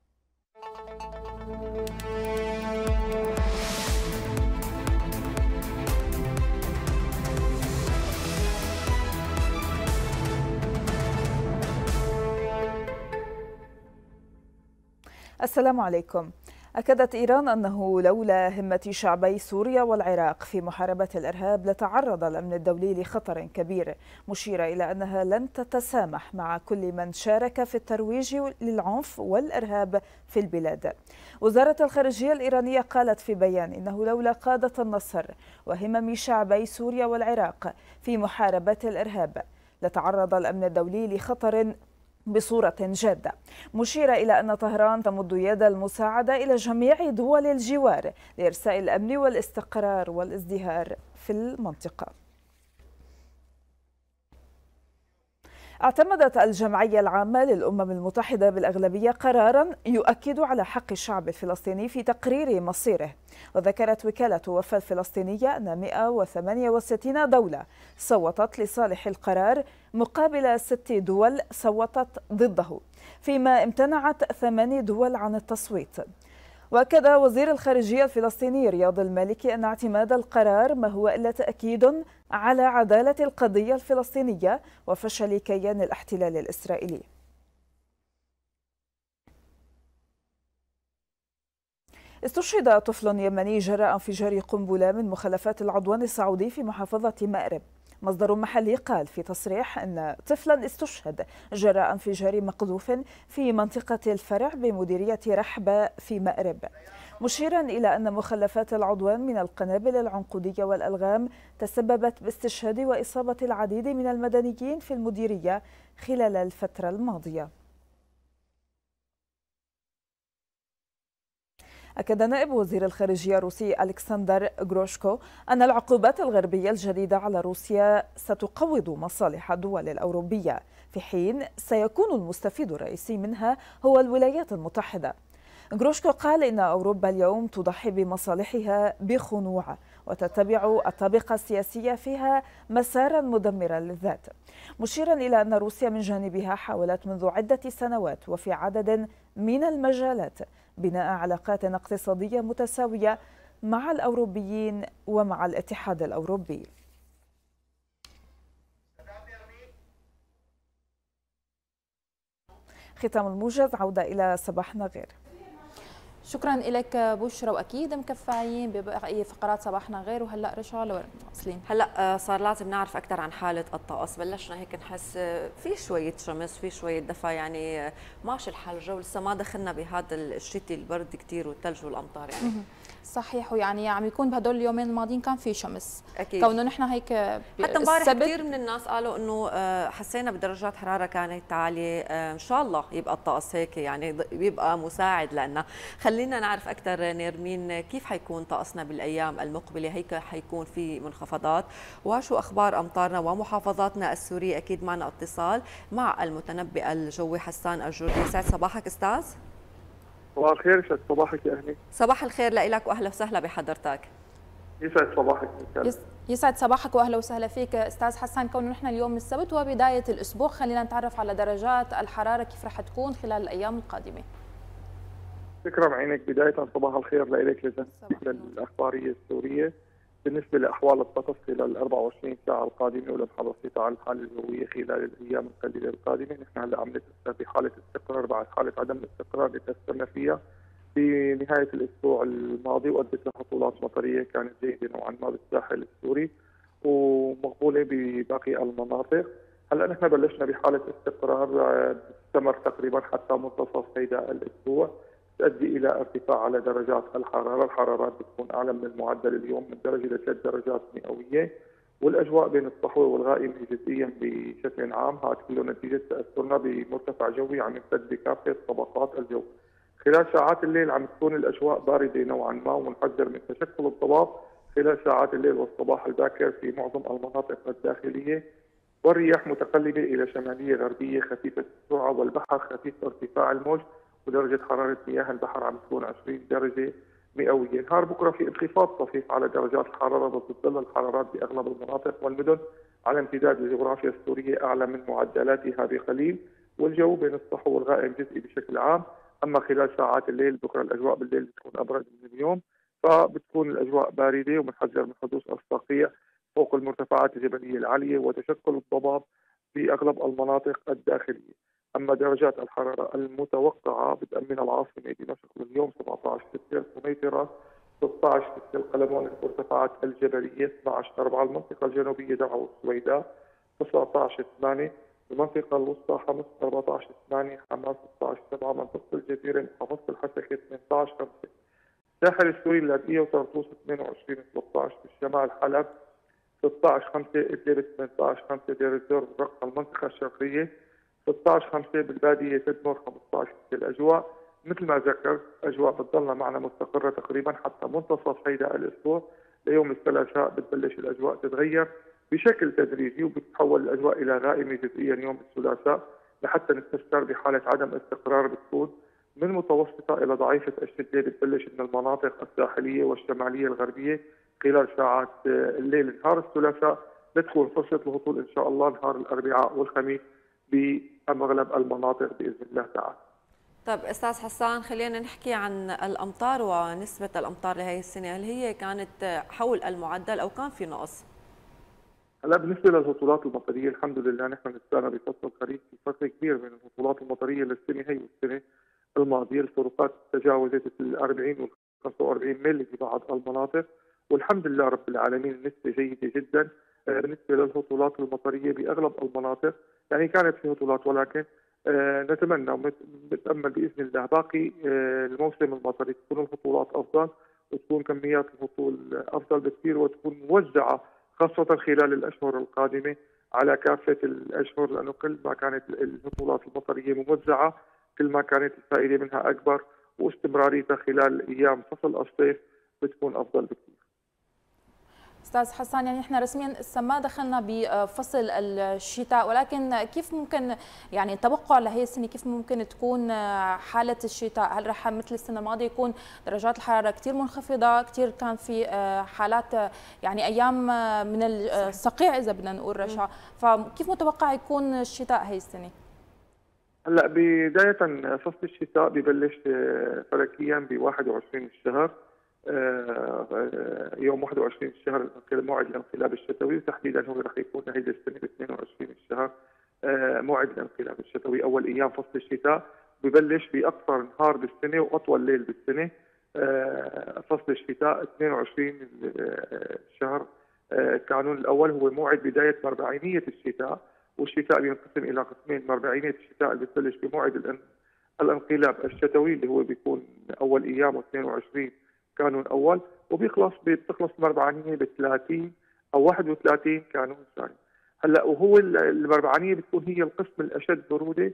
السلام عليكم. أكدت إيران أنه لولا همة شعبي سوريا والعراق في محاربة الإرهاب لتعرض الأمن الدولي لخطر كبير، مشيرة إلى أنها لن تتسامح مع كل من شارك في الترويج للعنف والإرهاب في البلاد. وزارة الخارجية الإيرانية قالت في بيان إنه لولا قادة النصر وهمم شعبي سوريا والعراق في محاربة الإرهاب لتعرض الأمن الدولي لخطر بصورة جادة، مشيرة إلى أن طهران تمد يد المساعدة إلى جميع دول الجوار لإرساء الأمن والاستقرار والازدهار في المنطقة. اعتمدت الجمعية العامة للأمم المتحدة بالأغلبية قراراً يؤكد على حق الشعب الفلسطيني في تقرير مصيره، وذكرت وكالة وفاة الفلسطينية أن 168 دولة صوتت لصالح القرار مقابل 6 دول صوتت ضده، فيما امتنعت 8 دول عن التصويت. وأكد وزير الخارجية الفلسطيني رياض المالكي أن اعتماد القرار ما هو إلا تأكيد على عدالة القضية الفلسطينية وفشل كيان الاحتلال الإسرائيلي. استشهد طفل يمني جراء انفجار قنبلة من مخلفات العدوان السعودي في محافظة مأرب. مصدر محلي قال في تصريح أن طفلا استشهد جراء انفجار مقذوف في منطقة الفرع بمديرية رحبة في مأرب، مشيرا إلى أن مخلفات العدوان من القنابل العنقودية والألغام تسببت باستشهاد وإصابة العديد من المدنيين في المديرية خلال الفترة الماضية. أكد نائب وزير الخارجية الروسي ألكسندر غروشكو أن العقوبات الغربية الجديدة على روسيا ستقوض مصالح الدول الأوروبية، في حين سيكون المستفيد الرئيسي منها هو الولايات المتحدة. غروشكو قال إن أوروبا اليوم تضحي بمصالحها بخنوع وتتبع الطابقة السياسية فيها مسارا مدمرا للذات، مشيرا إلى أن روسيا من جانبها حاولت منذ عدة سنوات وفي عدد من المجالات بناء علاقات اقتصادية متساوية مع الأوروبيين ومع الاتحاد الأوروبي. ختام الموجز، عودة إلى صباحنا غير. شكرا لك بشرى، واكيد مكفعين ببقيه فقرات صباحنا غير. وهلا رشا لوين واصلين؟ هلا صار لازم نعرف اكثر عن حاله الطقس. بلشنا هيك نحس في شويه شمس، في شويه دفا، يعني ماشي الحال، الجو لسه ما دخلنا بهذا الشتي البرد كثير والثلج والامطار يعني. صحيح، ويعني عم يكون بهدول اليومين الماضيين كان في شمس اكيد، كونه نحن هيك حتى امبارح كثير من الناس قالوا انه حسينا بدرجات حراره كانت عاليه. ان شاء الله يبقى الطقس هيك يعني بيبقى مساعد لنا. خلينا نعرف اكثر نيرمين، كيف حيكون طقسنا بالايام المقبله؟ هيك حيكون في منخفضات، وشو اخبار امطارنا ومحافظاتنا السوريه؟ اكيد معنا اتصال مع المتنبئ الجوي حسان الجردي. يسعد صباحك استاذ. صباح الخير، يسعد صباحك يا أهلي. صباح الخير لك واهلا وسهلا بحضرتك. يسعد صباحك. يسعد صباحك واهلا وسهلا فيك استاذ حسان. كونه نحن اليوم السبت وبدايه الاسبوع، خلينا نتعرف على درجات الحراره كيف رح تكون خلال الايام القادمه. تكرم عينك. بدايه صباح الخير لك للاخباريه السوريه. بالنسبه لاحوال الطقس خلال 24 ساعه القادمه ولمحه بسيطه على الحاله الجويه خلال الايام القليله القادمه، نحن هلا عم نتاثر بحاله استقرار بعد حاله عدم الاستقرار اللي تاثرنا فيها في نهايه الاسبوع الماضي، وادت لهطولات مطريه كانت جيده نوعا ما بالساحل السوري ومقبوله بباقي المناطق. هلا نحن بلشنا بحاله استقرار تستمر تقريبا حتى منتصف هيدا الاسبوع، تؤدي الى ارتفاع على درجات الحراره، الحرارات بتكون اعلى من المعدل اليوم من درجه ل 3 درجات مئويه، والاجواء بين الصحوه والغائمه جزئيا بشكل عام، هذا كله نتيجه تاثرنا بمرتفع جوي عم يمتد بكافه طبقات الجو. خلال ساعات الليل عم تكون الاجواء بارده نوعا ما ونحذر من تشكل الضباب خلال ساعات الليل والصباح الباكر في معظم المناطق الداخليه، والرياح متقلبه الى شماليه غربيه خفيفه السرعه، والبحر خفيف ارتفاع الموج، ودرجه حراره مياه البحر عم تكون 20 درجه مئويه. نهار بكره في انخفاض طفيف على درجات الحراره، بس بتظل الحرارات باغلب المناطق والمدن على امتداد الجغرافيا السوريه اعلى من معدلاتها بقليل، والجو بين الصحو والغائم جزئي بشكل عام. اما خلال ساعات الليل بكره الاجواء بالليل بتكون ابرد من اليوم، فبتكون الاجواء بارده وبنحذر من حدوث اسطاقيه فوق المرتفعات الجبليه العاليه وتشكل الضباب في اغلب المناطق الداخليه. اما درجات الحراره المتوقعه بدءا من العاصمه دمشق اليوم 17 في سميطره، 16 في القلمون المرتفعات الجبليه، 12 4 المنطقه الجنوبيه درعا والسويداء، 19 8 المنطقة الوسطى حمص، 14 8 حماس، 16 7 منطقة الجزيرة محافظة الحسكة، 18 5 الساحل السوري اللاذقية وطرطوس، 28 13 في الشمال حلب، 16 5 إدلب، 18 5 دير الزور ورقة المنطقة الشرقية، 16 5 بالبادية تدمر، 15 الأجواء مثل ما ذكرت أجواء بتضلنا معنا مستقرة تقريبا حتى منتصف هيدا الأسبوع. ليوم الثلاثاء بتبلش الأجواء تتغير بشكل تدريجي وبتتحول الاجواء الى غائمه جزئيا يوم الثلاثاء، لحتى نستشعر بحاله عدم استقرار بتكون من متوسطه الى ضعيفه الشده، بتبلش من المناطق الساحليه والشماليه الغربيه خلال ساعات الليل. نهار الثلاثاء بتكون فرصه الهطول ان شاء الله نهار الاربعاء والخميس باغلب المناطق باذن الله تعالى. طيب استاذ حسان، خلينا نحكي عن الامطار ونسبه الامطار لهي السنه، هل هي كانت حول المعدل او كان في نقص؟ هلا بالنسبه للهطولات المطريه الحمد لله نحن نستنى بفصل الخريف في فرق كبير بين الهطولات المطريه للسنه هي والسنه الماضيه، الفروقات تجاوزت ال 40 وال 45 ملي في بعض المناطق، والحمد لله رب العالمين النسبه جيده جدا بالنسبه للهطولات المطريه باغلب المناطق. يعني كانت في هطولات، ولكن نتمنى ونتامل باذن الله باقي الموسم المطري تكون الهطولات افضل، وتكون كميات الهطول افضل بكثير، وتكون موزعه خاصه خلال الاشهر القادمه على كافه الاشهر، لانه كل ما كانت الهطولات المطريه موزعه كل ما كانت الفائده منها اكبر، واستمراريتها خلال ايام فصل الصيف بتكون افضل بكثير. استاذ حسان، يعني احنا رسميا لسه ما دخلنا بفصل الشتاء، ولكن كيف ممكن يعني التوقع لهي السنه كيف ممكن تكون حاله الشتاء؟ هل رح مثل السنه الماضيه يكون درجات الحراره كثير منخفضه، كثير كان في حالات يعني ايام من الصقيع اذا بدنا نقول رشا، فكيف متوقع يكون الشتاء هي السنه؟ هلا بدايه فصل الشتاء ببلش فلكيا ب 21 الشهر، يوم 21 الشهر موعد الانقلاب الشتوي، وتحديدا هو رح يكون هيدي السنه ب 22 الشهر موعد الانقلاب الشتوي. اول ايام فصل الشتاء ببلش باقصر نهار بالسنه واطول ليل بالسنه. فصل الشتاء 22 الشهر الكانون الاول هو موعد بدايه مربعينيه الشتاء، والشتاء بينقسم الى قسمين: مربعينيه الشتاء اللي بتبلش بموعد الانقلاب الشتوي اللي هو بيكون اول ايامه 22 كانون اول، بتخلص المربعانيه ب 30 او 31 كانون ثاني. هلا وهو المربعانيه بتكون هي القسم الاشد بروده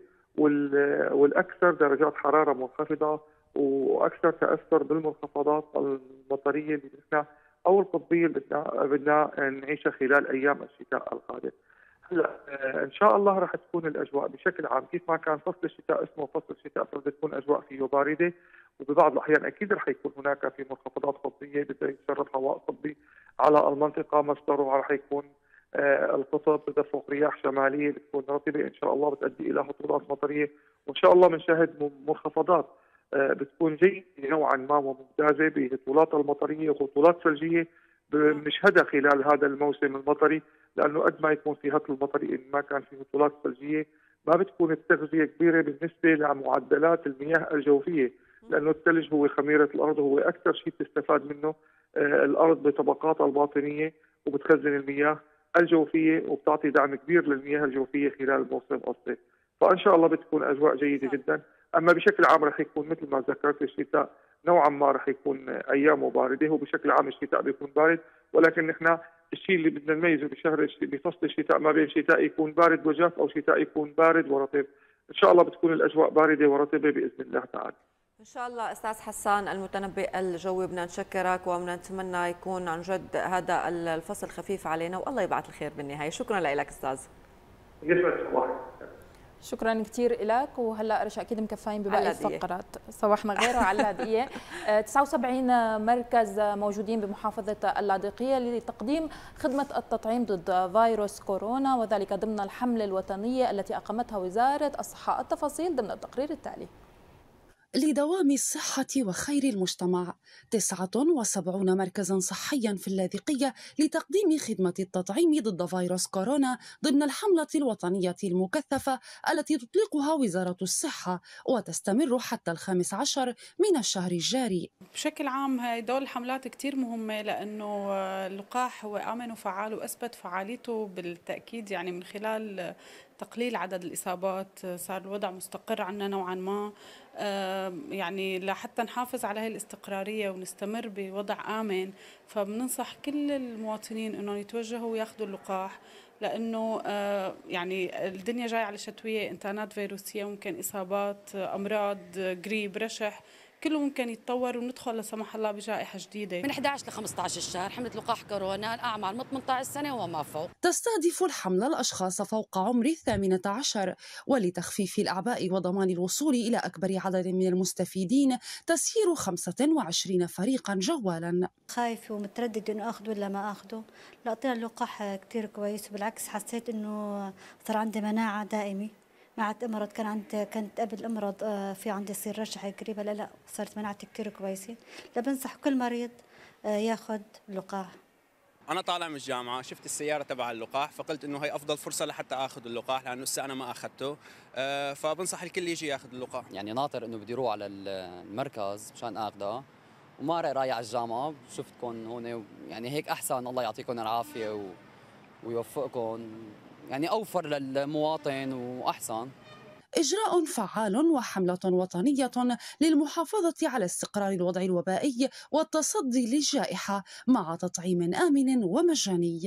والاكثر درجات حراره منخفضه واكثر تاثر بالمنخفضات المطريه اللي بدنا او القطبيه اللي بدنا نعيشها خلال ايام الشتاء القادم. هلا ان شاء الله راح تكون الاجواء بشكل عام كيف ما كان فصل الشتاء اسمه فصل الشتاء، فبتكون اجواء فيه بارده، وببعض الاحيان اكيد رح يكون هناك في منخفضات قطبيه بده يتسرب هواء قطبي على المنطقه، مصدره رح يكون القطب، تدفق رياح شماليه بتكون رطبه ان شاء الله بتؤدي الى هطولات مطريه، وان شاء الله بنشاهد منخفضات بتكون جيده نوعا ما وممتازه بهطولات المطريه وهطولات ثلجيه بنشهدها خلال هذا الموسم المطري، لانه قد ما يكون في هطل مطري ان ما كان في هطولات ثلجيه ما بتكون التغذيه كبيره بالنسبه لمعدلات المياه الجوفيه، لانه الثلج هو خميره الارض وهو اكثر شيء تستفاد منه الارض بطبقاتها الباطنيه، وبتخزن المياه الجوفيه وبتعطي دعم كبير للمياه الجوفيه خلال موسم الصيف، فان شاء الله بتكون اجواء جيده جدا. اما بشكل عام رح يكون مثل ما ذكرت الشتاء نوعا ما رح يكون ايامه بارده، هو بشكل عام الشتاء بيكون بارد، ولكن نحن الشيء اللي بدنا نميزه بفصل الشتاء ما بين شتاء يكون بارد وجاف او شتاء يكون بارد ورطب. ان شاء الله بتكون الاجواء بارده ورطبه باذن الله تعالى. ان شاء الله. استاذ حسان المتنبئ الجوي، بدنا نشكرك وبدنا نتمنى يكون عن جد هذا الفصل خفيف علينا والله يبعث الخير بالنهايه. شكرا لك استاذ. يسعد صباحك. شكرا كثير لك. وهلا رشا اكيد مكفاين بباقي الفقرات. صباحنا غير على اللاذقيه. 79 مركز موجودين بمحافظه اللاذقيه لتقديم خدمه التطعيم ضد فيروس كورونا، وذلك ضمن الحمله الوطنيه التي اقامتها وزاره الصحه. التفاصيل ضمن التقرير التالي. لدوام الصحة وخير المجتمع 79 مركزا صحيا في اللاذقية لتقديم خدمة التطعيم ضد فيروس كورونا ضمن الحملة الوطنية المكثفة التي تطلقها وزارة الصحة وتستمر حتى 15 من الشهر الجاري. بشكل عام هدول الحملات كتير مهمة، لأنه اللقاح هو آمن وفعال وأثبت فعاليته بالتأكيد، يعني من خلال تقليل عدد الإصابات صار الوضع مستقر عنا نوعا ما، يعني لحتى نحافظ على هذه الاستقرارية ونستمر بوضع آمن. فبننصح كل المواطنين أنهم يتوجهوا وياخذوا اللقاح، لأنه يعني الدنيا جاية على شتوية، إنتانات فيروسية، ممكن إصابات، أمراض، قريب، رشح، كله ممكن يتطور وندخل لا سمح الله بجائحة جديدة. من 11 ل 15 الشهر حملة لقاح كورونا الأعمار من 18 سنة وما فوق. تستهدف الحملة الأشخاص فوق عمر 18، ولتخفيف الأعباء وضمان الوصول إلى أكبر عدد من المستفيدين تسيير 25 فريقا جوالا. خايفة ومتردد إنه أخذه ولا ما أخذه. لا، طلع اللقاح كتير كويس، وبالعكس حسيت إنه صار عندي مناعة دائمة. ما عاد امرض، كانت قبل امرض في عندي يصير رشح قريبه، لا صارت مناعتي كثير كويسه. بنصح كل مريض ياخذ اللقاح. انا طالع من الجامعه شفت السياره تبع اللقاح، فقلت انه هي افضل فرصه لحتى اخذ اللقاح، لانه لسه انا ما اخذته، فبنصح الكل يجي ياخذ اللقاح. يعني ناطر انه بدي اروح على المركز مشان اخذها، وما رايح على الجامعه، شفتكم هون يعني هيك احسن. الله يعطيكم العافيه ويوفقكم، يعني أوفر للمواطن وأحسن. إجراء فعال وحملة وطنية للمحافظة على استقرار الوضع الوبائي والتصدي للجائحة مع تطعيم آمن ومجاني.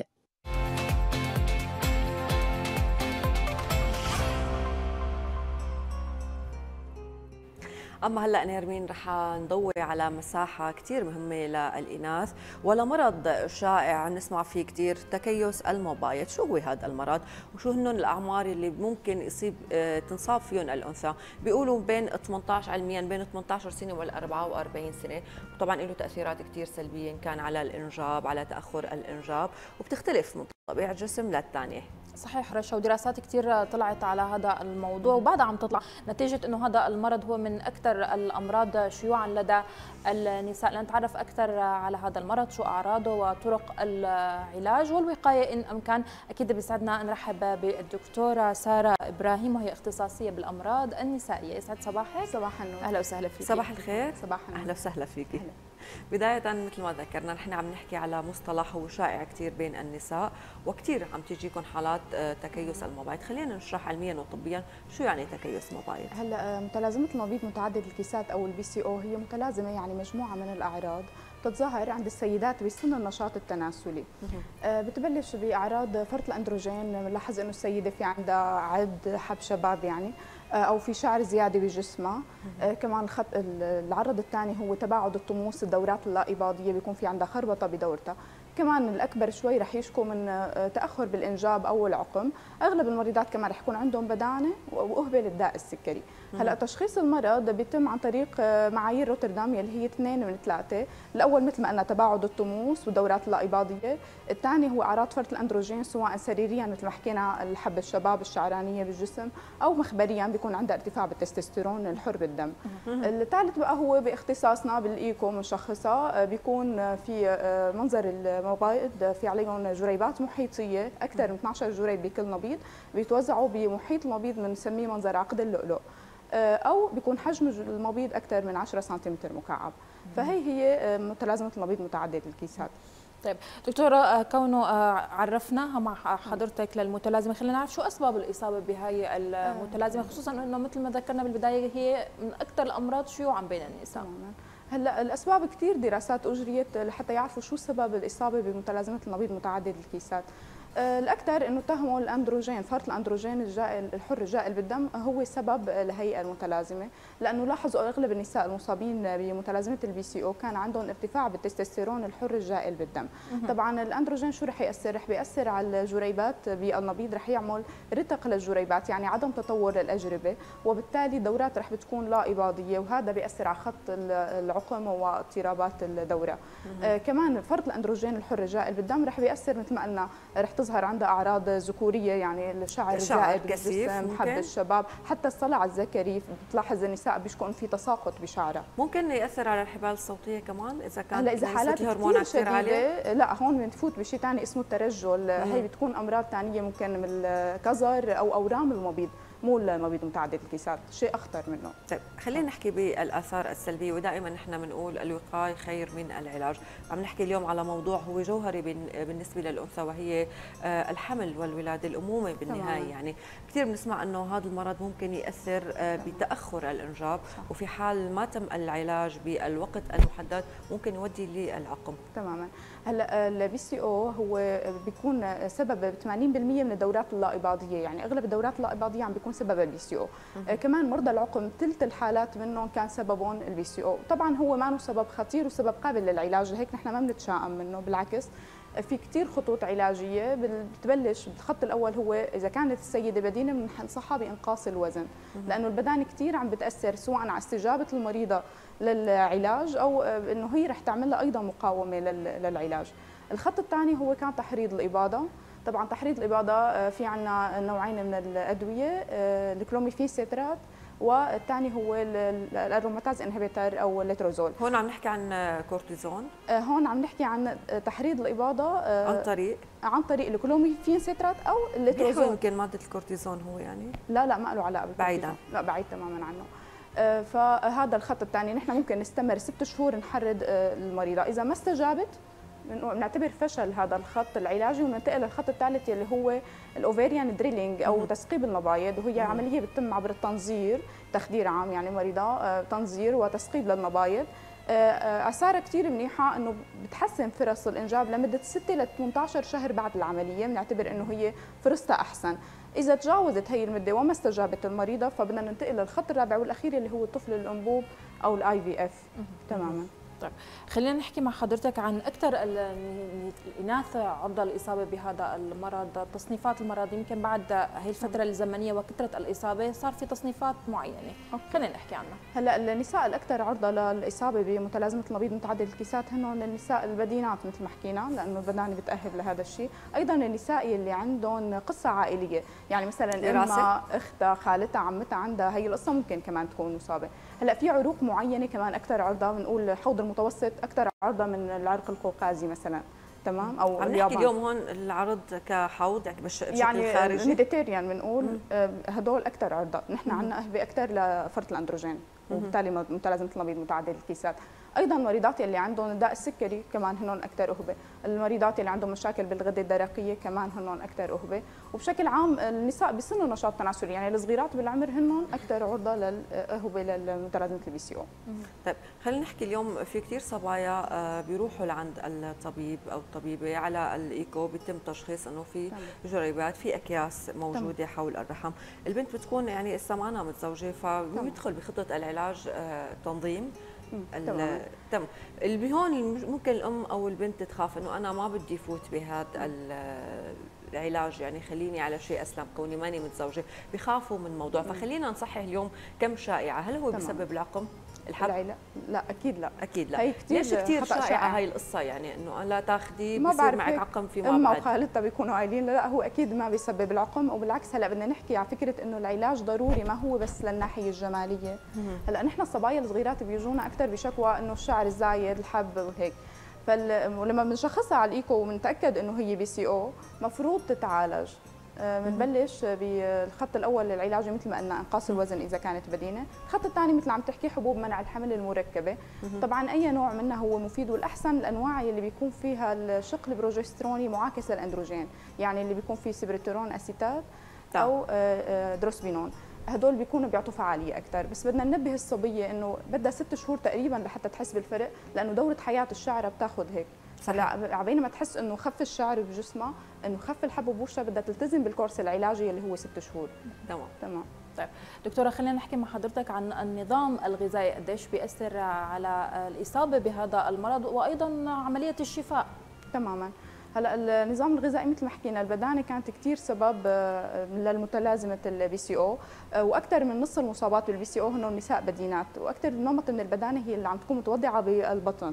أما هلأ نيرمين رح نضوي على مساحة كتير مهمة للإناث ولمرض شائع نسمع فيه كتير، تكيس المبايض. شو هو هذا المرض وشو هن الأعمار اللي ممكن تنصاب فيهم الأنثى؟ بيقولوا بين 18 علميا بين 18 سنة وال 44 سنة، وطبعا له تأثيرات كتير سلبية إن كان على الإنجاب، على تأخر الإنجاب، وبتختلف من طبيعة جسم للثانية. صحيح رشا، ودراسات كثير طلعت على هذا الموضوع وبعدها عم تطلع نتيجة انه هذا المرض هو من اكثر الامراض شيوعا لدى النساء. لنتعرف اكثر على هذا المرض، شو اعراضه وطرق العلاج والوقاية ان امكن. اكيد بيسعدنا نرحب بالدكتورة سارة ابراهيم وهي اختصاصية بالامراض النسائية. يسعد صباحك. صباح النور. اهلا وسهلا فيك. صباح الخير. صباح النور. اهلا وسهلا فيكي. بداية مثل ما ذكرنا نحن عم نحكي على مصطلح هو شائع كثير بين النساء وكثير عم تجيكم حالات تكيس المبايض. خلينا نشرح علميا وطبيا شو يعني تكيس مبايض. هلا متلازمة المبيض متعدد الكيسات او الBCO هي متلازمة يعني مجموعة من الاعراض بتتظاهر عند السيدات بسن النشاط التناسلي. بتبلش باعراض فرط الاندروجين، بنلاحظ انه السيدة في عندها عد حب شباب يعني او في شعر زياده بجسمها. كمان العرض الثاني هو تباعد الطموس، الدورات اللا اباضيه بيكون في عندها خربطه بدورتها. كمان الاكبر شوي رح يشكوا من تاخر بالانجاب او العقم. اغلب المريضات كمان رح يكون عندهم بدانه واهبل الداء السكري. هلا تشخيص المرض بيتم عن طريق معايير روتردام يلي هي 2 من 3. الاول مثل ما قلنا تباعد الطموس والدورات اللا اباضيه، الثاني هو اعراض فرط الاندروجين سواء سريريا مثل ما حكينا الحب الشباب الشعرانيه بالجسم، او مخبريا بيكون عندها ارتفاع بالتستوستيرون الحر بالدم. الثالث بقى هو باختصاصنا بالايكو بنشخصها، بيكون في منظر المبايض في عليهم جريبات محيطيه اكثر من 12 جريب بكل نبيض بيتوزعوا بمحيط المبيض بنسميه منظر عقد اللؤلؤ، او بيكون حجم المبيض اكثر من 10 سنتيمتر مكعب. فهي متلازمه المبيض متعدد الكيسات. طيب دكتورة، كونه عرفناها مع حضرتك للمتلازمة، خلينا نعرف شو أسباب الإصابة بهاي المتلازمة، خصوصا أنه مثل ما ذكرنا بالبداية هي من أكثر الأمراض شيوعا بين النساء. هلا الاسباب كثير دراسات اجريت لحتى يعرفوا شو سبب الاصابه بمتلازمه المبيض متعدد الكيسات. الاكثر انه اتهموا الاندروجين، فرط الاندروجين الجائل الحر الجائل بالدم هو سبب لهي المتلازمه، لانه لاحظوا اغلب النساء المصابين بمتلازمه الBCO كان عندهم ارتفاع بالتستوستيرون الحر الجائل بالدم. طبعا الاندروجين شو رح ياثر؟ رح بياثر على الجريبات بالنبيض، رح يعمل رتق للجريبات يعني عدم تطور للاجربه، وبالتالي دورات رح بتكون لا اباضيه، وهذا بياثر على خط العقم واضطرابات الدوره. كمان فرط الاندروجين الحر الجائل بالدم رح بياثر مثل ما قلنا، رح تظهر عندها اعراض ذكوريه يعني الشعر الزائد بالجسم، حب الشباب، حتى الصلع الذكري بتلاحظ النساء بيشكوا في تساقط بشعرها. ممكن ياثر على الحبال الصوتيه كمان اذا كانت هلا اذا حالات كثير شديده، لا هون بنفوت بشيء ثاني اسمه الترجل. هي بتكون امراض ثانيه ممكن من الكظر او اورام المبيض، مو المبيض متعدد الكيسات، شيء اخطر منه. طيب خلينا نحكي بالاثار السلبيه، ودائما نحن بنقول الوقايه خير من العلاج. عم نحكي اليوم على موضوع هو جوهري بالنسبه للانثى، وهي الحمل والولاده، الامومه بالنهايه. يعني كثير بنسمع انه هذا المرض ممكن ياثر بتاخر الانجاب، وفي حال ما تم العلاج بالوقت المحدد ممكن يؤدي للعقم. تماما. هلا الBCO هو بيكون سبب 80% من الدورات اللا اباضيه، يعني اغلب الدورات اللا اباضيه عم بيكون سببها الBCO. كمان مرضى العقم ثلث الحالات منهم كان سببهم الBCO. طبعا هو ما سبب خطير وسبب قابل للعلاج، هيك نحن ما بنتشائم منه، بالعكس في كثير خطوط علاجيه بتبلش. الخط الاول هو اذا كانت السيده بدينه بننصحها بانقاص الوزن، لانه البدانه كثير عم بتاثر سواء على استجابه المريضه للعلاج او انه هي رح تعمل لها ايضا مقاومه للعلاج. الخط الثاني هو كان تحريض الاباضه. طبعا تحريض الاباضه في عندنا نوعين من الادويه، الكلوميفين سترات، والثاني هو الروماتاز انهبيتر او الليتروزول. هون عم نحكي عن كورتيزون؟ هون عم نحكي عن تحريض الاباضه عن طريق الكلوميفين سترات او الليتروزول. يمكن ماده الكورتيزون هو يعني؟ لا ما له علاقه بعيدا، لا بعيد تماما عنه. فهذا الخط الثاني نحن ممكن نستمر 6 شهور نحرض المريضه، اذا ما استجابت بنعتبر فشل هذا الخط العلاجي وننتقل للخط الثالث اللي هو الاوفيريان دريلينج او تثقيب المبايض، وهي عمليه بتتم عبر التنظير، تخدير عام يعني مريضه، تنظير وتثقيب للمبايض. اثارها كثير منيحه انه بتحسن فرص الانجاب لمده 6 ل 18 شهر بعد العمليه، بنعتبر انه هي فرصتها احسن. اذا تجاوزت هي المده وما استجابت المريضه فبدنا ننتقل للخط الرابع والاخير اللي هو الطفل الانبوب او الاي في اف. تماما. طيب خلينا نحكي مع حضرتك عن اكثر الاناث عرضه للاصابه بهذا المرض، تصنيفات المرض يمكن بعد هي الفتره الزمنيه وكثره الاصابه صار في تصنيفات معينه، خلينا نحكي عنها. هلا النساء الاكثر عرضه للاصابه بمتلازمه المبيض متعدد الكيسات هن النساء البدينات مثل ما حكينا، لانه البدانه بتاهب لهذا الشيء، ايضا النساء اللي عندهم قصه عائليه، يعني مثلا امها، اختها، خالتها، عمتها عندها هي القصه ممكن كمان تكون مصابه. هلا في عروق معينه كمان اكثر عرضه، بنقول حوض المتوسط اكثر عرضه من العرق القوقازي مثلا، تمام، او عم نحكي اليوم هون العرض كحوض يعني بشكل يعني خارجي، ميديتيريان بنقول هدول اكثر عرضه، نحن عندنا اهبه اكثر لفرط الاندروجين وبالتالي متلازمه المبيض متعدد الكيسات. ايضا المريضات اللي عندهم الداء السكري كمان هنن اكثر اهبه، المريضات اللي عندهم مشاكل بالغده الدرقيه كمان هنن اكثر اهبه، وبشكل عام النساء بسن النشاط التناسلي يعني الصغيرات بالعمر هنن اكثر عرضه للاهبه لمتلازمه البي سي او. طيب خلينا نحكي اليوم في كثير صبايا بيروحوا لعند الطبيب او الطبيبه على الايكو بيتم تشخيص انه في جريبات، في اكياس موجوده حول الرحم، البنت بتكون يعني لسه متزوجه فبيدخل بخطه العلاج تنظيم تمام. اللي هون ممكن الام او البنت تخاف انه انا ما بدي فوت بهذا العلاج، يعني خليني على شيء اسلم كوني ماني متزوجه، بخافوا من الموضوع. فخلينا نصحح اليوم كم شائعه، هل هو بسبب العقم؟ الحب؟ لا اكيد لا، اكيد لا. ليش كثير شائعه هاي القصه، يعني انه لا تاخذي بصير معك عقم فيما بعد؟ امها وخالتها بيكونوا قايلين لا هو اكيد ما بيسبب العقم، وبالعكس هلا بدنا نحكي على فكره انه العلاج ضروري ما هو بس للناحيه الجماليه. هلا نحن الصبايا الصغيرات بيجونا اكثر بشكوى انه الشعر الزايد، الحب وهيك، ولما بنشخصها على الايكو وبنتاكد انه هي بي سي او مفروض تتعالج. بنبلش بالخط الاول للعلاج مثل ما قلنا انقاص الوزن اذا كانت بدينه، الخط الثاني مثل عم تحكي حبوب منع الحمل المركبه. طبعا اي نوع منها هو مفيد، والاحسن الانواع اللي بيكون فيها الشق البروجستروني معاكس للاندروجين، يعني اللي بيكون فيه سيبرترون اسيتات او دروسبينون، هدول بيكونوا بيعطوا فعاليه اكثر. بس بدنا ننبه الصبيه انه بدها 6 شهور تقريبا لحتى تحس بالفرق، لانه دوره حياه الشعر بتاخذ هيك. هلا عبين ما تحس انه خف الشعر بجسمها، انه خف الحب بوشها، بدها تلتزم بالكورس العلاجي اللي هو 6 شهور. تمام. طيب دكتوره خلينا نحكي مع حضرتك عن النظام الغذائي، قديش بيأثر على الاصابه بهذا المرض وايضا عمليه الشفاء. تماما. هلا النظام الغذائي مثل ما حكينا البدانه كانت كثير سبب للمتلازمه البي سي او، واكثر من نص المصابات بالبي سي او هن نساء بدينات، واكثر نمط من البدانه هي اللي عم تكون متوضعه بالبطن.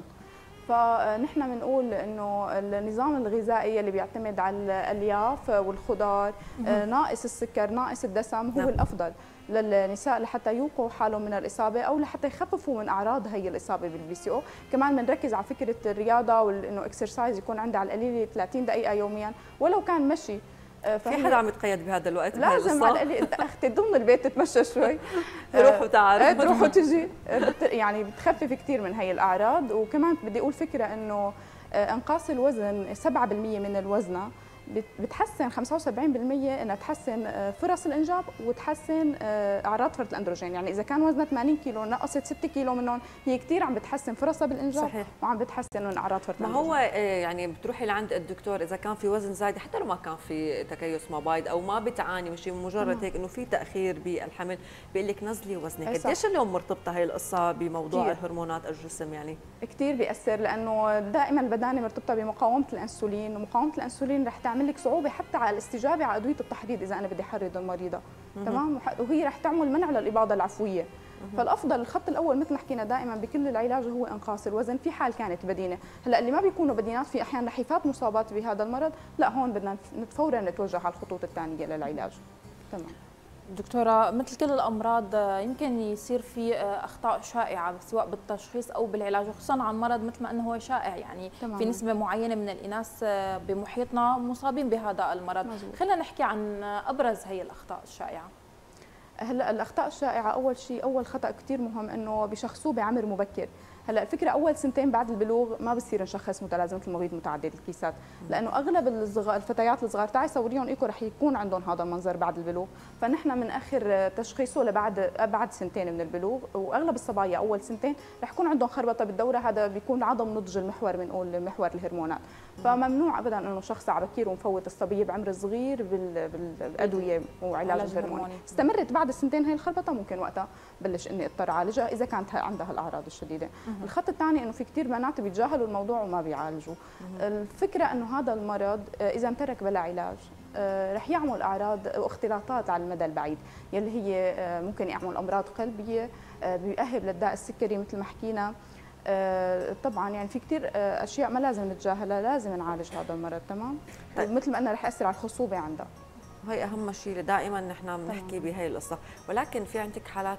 فنحن بنقول انه النظام الغذائي اللي بيعتمد على الالياف والخضار، ناقص السكر، ناقص الدسم، هو الافضل للنساء لحتى يوقوا حالهم من الاصابه او لحتى يخففوا من اعراض هي الاصابه بالبي سي او. كمان بنركز على فكره الرياضه وانه اكسرسايز يكون عندها على القليله 30 دقيقه يوميا ولو كان مشي. في حدا عم يتقيد بهذا الوقت؟ لازم على القليل انت اختي ضمن البيت تتمشى شوي، تروح وتعال، تروح وتجي، يعني بتخفف كثير من هي الاعراض. وكمان بدي اقول فكره انه انقاص الوزن 7% من الوزنه بتحسن 75% انها تحسن فرص الانجاب وتحسن اعراض فرط الاندروجين، يعني اذا كان وزنها 80 كيلو نقصت 6 كيلو منهم هي كثير عم بتحسن فرصها بالانجاب. صحيح. وعم بتحسن من اعراض فرط الاندروجين. ما هو يعني بتروحي لعند الدكتور اذا كان في وزن زايد حتى لو ما كان في تكيس مبايض او ما بتعاني مش مجرد هيك انه في تاخير بالحمل بيقول لك نزلي وزنك. قديش اليوم مرتبطه هي القصه بموضوع هرمونات الجسم؟ يعني كثير بياثر، لانه دائما البدانه مرتبطه بمقاومه الانسولين، ومقاومه الانسولين رح تعمل لك صعوبه حتى على الاستجابه على ادويه التحريض اذا انا بدي احرض المريضه. تمام. وهي رح تعمل منع للاباضه العفويه. فالافضل الخط الاول مثل ما حكينا دائما بكل العلاج هو انقاص الوزن في حال كانت بدينه. هلا اللي ما بيكونوا بدينات في احيانا رح يفات مصابات بهذا المرض، لا هون بدنا فورا نتوجه على الخطوط الثانيه للعلاج. تمام. دكتورة مثل كل الأمراض يمكن يصير في أخطاء شائعة سواء بالتشخيص أو بالعلاج، وخصوصا عن مرض مثل ما أنه هو شائع، يعني تمام. في نسبة معينة من الإناث بمحيطنا مصابين بهذا المرض. خلينا نحكي عن أبرز هي الأخطاء الشائعة. هلا الاخطاء الشائعه اول شيء، اول خطا كثير مهم انه بشخصوه بعمر مبكر. هلا الفكره اول سنتين بعد البلوغ ما بصير نشخص متلازمه المبيض متعدد الكيسات، لانه اغلب الفتيات الصغار تعي صوريهم ايكو رح يكون عندهم هذا المنظر بعد البلوغ، فنحن من اخر تشخيصه لبعد سنتين من البلوغ، واغلب الصبايا اول سنتين رح يكون عندهم خربطه بالدوره، هذا بيكون عدم نضج المحور، بنقول محور الهرمونات. فممنوع ابدا انه شخص على بكير ونفوت الصبيه بعمر صغير بالادويه وعلاج الهرموني. استمرت بعد السنتين هي الخربطه ممكن وقتها بلش اني اضطر اعالجها اذا كانت عندها الاعراض الشديده. الخط الثاني انه في كثير بنات بيتجاهلوا الموضوع وما بيعالجوا. الفكره انه هذا المرض اذا ترك بلا علاج رح يعمل اعراض واختلاطات على المدى البعيد، يلي هي ممكن يعمل امراض قلبيه، بيؤهب للداء السكري مثل ما حكينا. طبعا يعني في كثير اشياء ما لازم نتجاهلها، لازم نعالج هذا المرض. تمام. طيب. مثل ما قلنا رح ياثر على الخصوبه عندها، هي اهم شيء دائما نحن بنحكي بهي القصه، ولكن في عندك حالات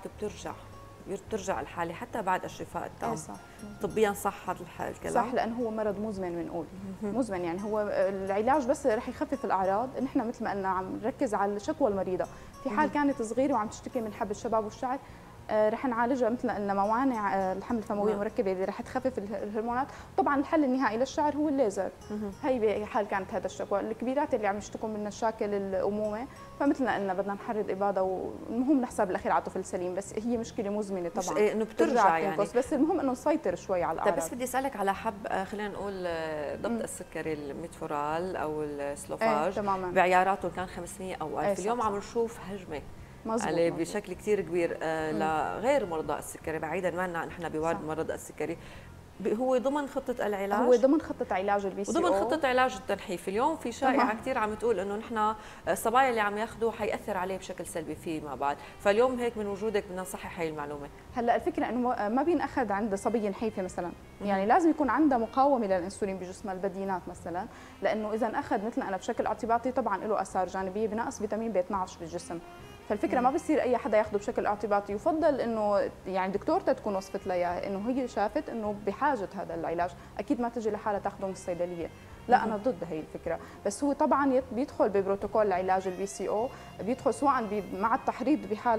بترجع الحاله حتى بعد الشفاء التام. صح. طبيا صح هذا الكلام؟ صح، لانه هو مرض مزمن بنقول. مزمن يعني هو العلاج بس رح يخفف الاعراض. نحن مثل ما قلنا عم نركز على شكوى المريضه، في حال كانت صغيره وعم تشتكي من حب الشباب والشعر رح نعالجها مثل ما قلنا موانع الحمل الفموي المركبه اللي رح تخفف الهرمونات. طبعا الحل النهائي للشعر هو الليزر. هي بحال كانت هذا الشكوى. الكبيرات اللي عم يشتكوا من مشاكل الامومه فمثل ما قلنا بدنا نحرض اباضه، والمهم نحسب الاخير على طفل سليم، بس هي مشكله مزمنه طبعا انه بترجع يعني، بس المهم انه نسيطر شوي على الاعراض. طيب بس بدي اسالك على حب خلينا نقول ضبط السكري الميتفورال او السلوفاج بعياراته كان 500 او 1000 اليوم عم نشوف هجمه عليه بشكل كثير كبير لغير مرضى السكري، بعيدا ما نحن بوارد مرضى السكري. هو ضمن خطة العلاج؟ هو ضمن خطة علاج البي سي او، وضمن خطة علاج التنحيف. اليوم في شائعة كثير عم تقول انه نحن الصبايا اللي عم ياخذوه حيأثر عليه بشكل سلبي فيما بعد، فاليوم هيك من وجودك بدنا نصحح هي المعلومة. هلا الفكرة انه ما بينأخذ عند صبية نحيفة مثلا، يعني لازم يكون عندها مقاومة للانسولين بجسمها، البدينات مثلا، لانه اذا اخذ مثل انا بشكل اعتباطي طبعا له اثار جانبية بنقص فيتامين بي 12 بالجسم. فالفكره ما بصير اي حدا ياخذه بشكل اعتباطي، يفضل انه يعني دكتورته تكون وصفت لها اياه، انه هي شافت انه بحاجه هذا العلاج، اكيد ما تجي لحالها تاخذه من الصيدليه. لا انا ضد هي الفكره، بس هو طبعا بيدخل ببروتوكول العلاج البي سي او، بيدخل سواء مع التحريض بحال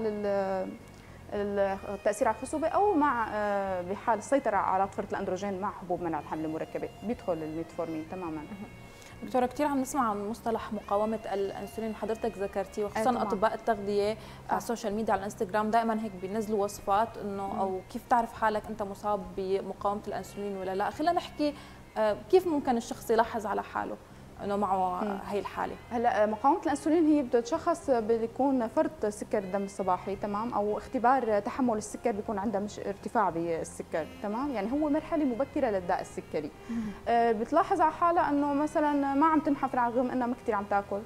التاثير على الخصوبه او مع بحال السيطره على اعراض فرط الاندروجين مع حبوب منع الحمل المركبه، بيدخل الميتفورمين تماما. دكتورة كثير عم نسمع عن مصطلح مقاومة الأنسولين حضرتك ذكرتيه، وخصوصا أطباء التغذية على السوشيال ميديا على الانستغرام دائما هيك بينزلوا وصفات إنه أو كيف تعرف حالك أنت مصاب بمقاومة الأنسولين ولا لا. خلينا نحكي كيف ممكن الشخص يلاحظ على حاله انه معه هي الحاله؟ هلا مقاومه الانسولين هي بتتشخص بيكون فرط سكر الدم الصباحي، تمام، او اختبار تحمل السكر، بيكون عندها مش ارتفاع بالسكر، تمام، يعني هو مرحله مبكره للداء السكري. بتلاحظ على حالها انه مثلا ما عم تنحف رغم انها ما كثير عم تاكل،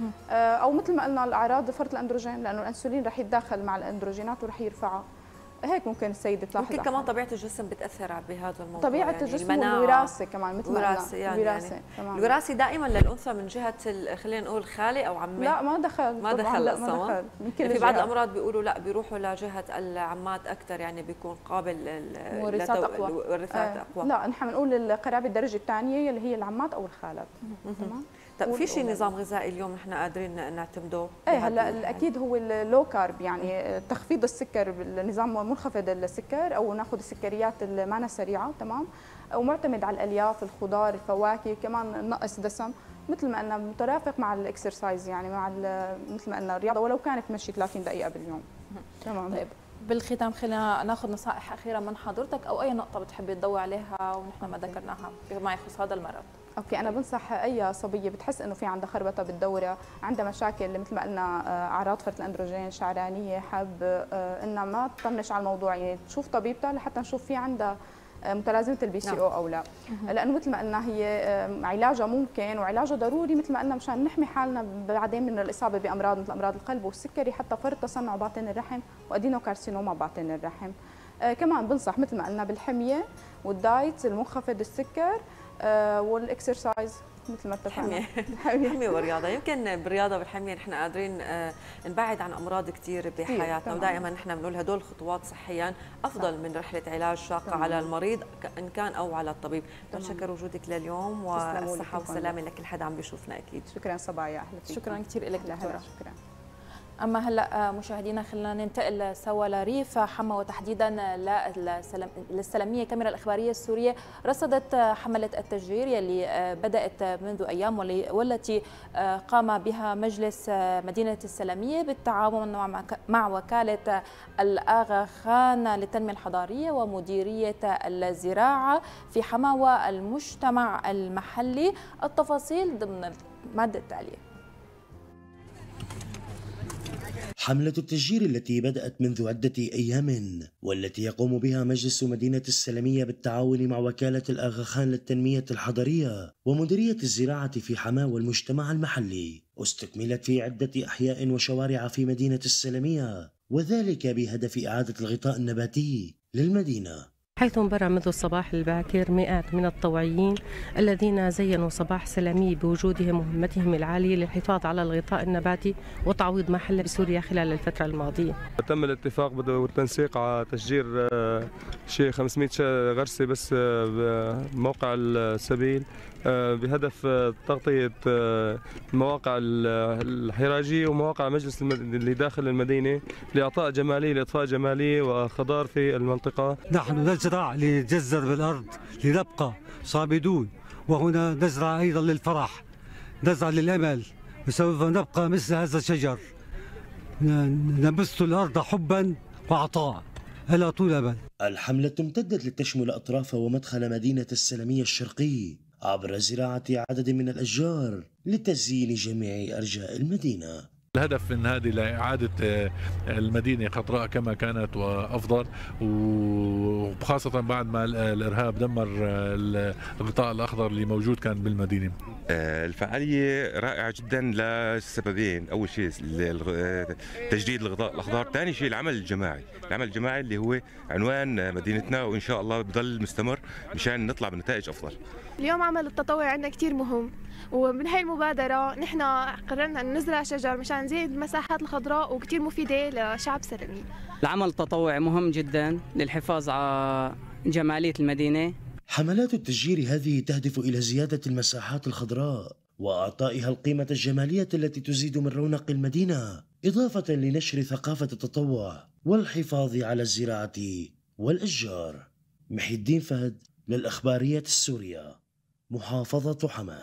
او مثل ما قلنا الاعراض فرط الاندروجين، لانه الانسولين رح يتداخل مع الاندروجينات ورح يرفعها. هيك ممكن السيده تلاحظ. ممكن كمان طبيعه الجسم بتاثر بهذا الموضوع، طبيعه يعني الجسم والوراثه كمان مثل ما الوراثه يعني الوراثه دائما للانثى من جهه خلينا نقول خالي او عمي. لا ما دخل القصه. في بعض الامراض بيقولوا لا بيروحوا لجهه العمات اكثر، يعني بيكون قابل للورثات اقوى. لا نحن بنقول القرابه الدرجه الثانيه اللي هي العمات او الخالات. تمام. طيب في شيء نظام غذائي اليوم نحن قادرين نعتمده؟ ايه هلا اكيد هو اللو كارب، يعني تخفيض السكر بالنظام منخفض السكر، او ناخذ السكريات اللي معنا سريعه، تمام، ومعتمد على الالياف، الخضار، الفواكه، كمان نقص دسم، مثل ما قلنا مترافق مع الاكسرسايز، يعني مع مثل ما قلنا الرياضه ولو كانت مشي 30 دقيقه باليوم. تمام. طيب بالختام خلينا ناخذ نصائح اخيره من حضرتك او اي نقطه بتحبي تضوي عليها ونحن ما ذكرناها بما يخص هذا المرض. اوكي، انا بنصح اي صبيه بتحس انه في عندها خربطه بالدوره، عندها مشاكل مثل ما قلنا اعراض فرط الاندروجين، شعرانيه، حب، انها ما تطنش على الموضوع، يعني تشوف طبيبتها لحتى نشوف في عندها متلازمه البي سي او او لا، لانه مثل ما قلنا هي علاجها ممكن وعلاجها ضروري مثل ما قلنا مشان نحمي حالنا بعدين من الاصابه بامراض مثل امراض القلب والسكري، حتى فرط تصنع باطن الرحم وادينوكارسينوما باطن الرحم. كمان بنصح مثل ما قلنا بالحميه والدايت المنخفض السكر والاكسرسايز مثل ما اتفقنا. الحميه والرياضه، يمكن بالرياضه والحميه نحن قادرين نبعد عن امراض كثير بحياتنا، ودائما نحن بنقول هدول الخطوات صحيا افضل من رحله علاج شاقه على المريض ان كان او على الطبيب. بنشكر وجودك لليوم والصحه والسلامه لكل حدا عم بيشوفنا اكيد. شكرا صبايا، اهلا فيك. شكرا كثير لك دكتوره. شكرا. اما هلا مشاهدينا خلينا ننتقل سوا لريف حما وتحديدا للسلميه. الكاميرا الاخباريه السوريه رصدت حمله التشجير يلي بدات منذ ايام والتي قام بها مجلس مدينه السلميه بالتعاون مع وكاله الآغا خان للتنميه الحضاريه ومديريه الزراعه في حما والمجتمع المحلي. التفاصيل ضمن الماده التاليه. حملة التشجير التي بدأت منذ عدة أيام والتي يقوم بها مجلس مدينة السلمية بالتعاون مع وكالة الآغا خان للتنمية الحضرية ومديرية الزراعة في حماة والمجتمع المحلي استكملت في عدة أحياء وشوارع في مدينة السلمية، وذلك بهدف إعادة الغطاء النباتي للمدينة، حيث انبرع منذ الصباح الباكر مئات من الطوعيين الذين زينوا صباح سلمي بوجودهم وهمتهم العالية للحفاظ على الغطاء النباتي وتعويض ما حل بسوريا خلال الفترة الماضية. تم الاتفاق والتنسيق على تشجير شيء 500 غرسة بس بموقع السبيل بهدف تغطية المواقع الحراجية ومواقع مجلس اللي داخل المدينة لإعطاء جمالية لإضفاء جمالية وخضار في المنطقة. نحن نزرع لنتجذر بالأرض لنبقى صامدون، وهنا نزرع أيضا للفرح، نزرع للأمل، وسوف نبقى مثل هذا الشجر نبث الأرض حبا وعطاء إلى طول أمل. الحملة امتدت لتشمل أطراف ومدخل مدينة السلمية الشرقي عبر زراعة عدد من الأشجار لتزيين جميع أرجاء المدينة. الهدف من هذه لإعادة المدينة خضراء كما كانت وأفضل، وخاصة بعد ما الإرهاب دمر الغطاء الأخضر اللي موجود كان بالمدينة. الفعالية رائعة جدا لسببين، أول شيء تجديد الغطاء الأخضر، ثاني شيء العمل الجماعي، العمل الجماعي اللي هو عنوان مدينتنا وإن شاء الله بضل مستمر مشان نطلع بنتائج أفضل. اليوم عمل التطوع عندنا كتير مهم، ومن هاي المبادرة نحن قررنا أن نزرع شجر مشان نزيد المساحات الخضراء وكتير مفيدة لشعب سلمي. العمل التطوعي مهم جدا للحفاظ على جمالية المدينة. حملات التشجير هذه تهدف إلى زيادة المساحات الخضراء وإعطائها القيمة الجمالية التي تزيد من رونق المدينة، إضافة لنشر ثقافة التطوع والحفاظ على الزراعة والأشجار. محي الدين فهد للإخبارية السورية، محافظة حماة.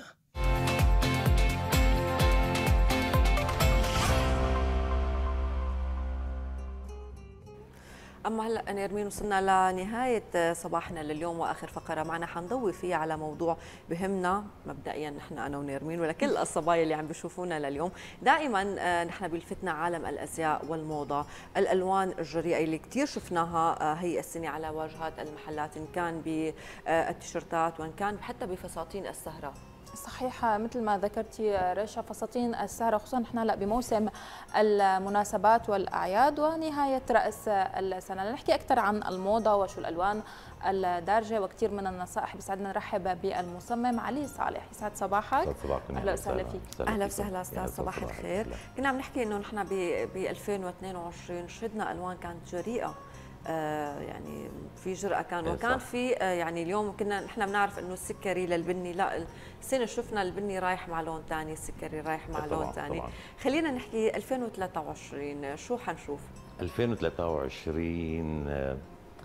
أما هلأ نرمين وصلنا لنهاية صباحنا لليوم وآخر فقرة معنا حنضوي فيها على موضوع بهمنا مبدئيا نحن أنا ونرمين ولكل الصبايا اللي عم بيشوفونا لليوم. دائما نحن بيلفتنا عالم الأزياء والموضة، الألوان الجريئة اللي كتير شفناها هي السنة على واجهات المحلات، إن كان بالتيشيرتات وإن كان حتى بفساتين السهرة. صحيح مثل ما ذكرتي رشا، فساتين السهرة خصوصا نحن هلا بموسم المناسبات والأعياد ونهاية رأس السنة. نحكي أكثر عن الموضة وشو الألوان الدارجة وكثير من النصائح. بسعدنا نرحب بالمصمم علي صالح. يسعد صباحك. أهلا وسهلا فيك. أهلا وسهلا أستاذ، صباح الخير. كنا عم نحكي إنه نحن ب 2022 شهدنا ألوان كانت جريئة، يعني في جرأة كان وكان في يعني اليوم كنا نحن بنعرف انه السكري للبني، لا السنة شفنا البني رايح مع لون ثاني، السكري رايح مع لون ثاني. خلينا نحكي 2023 شو حنشوف؟ 2023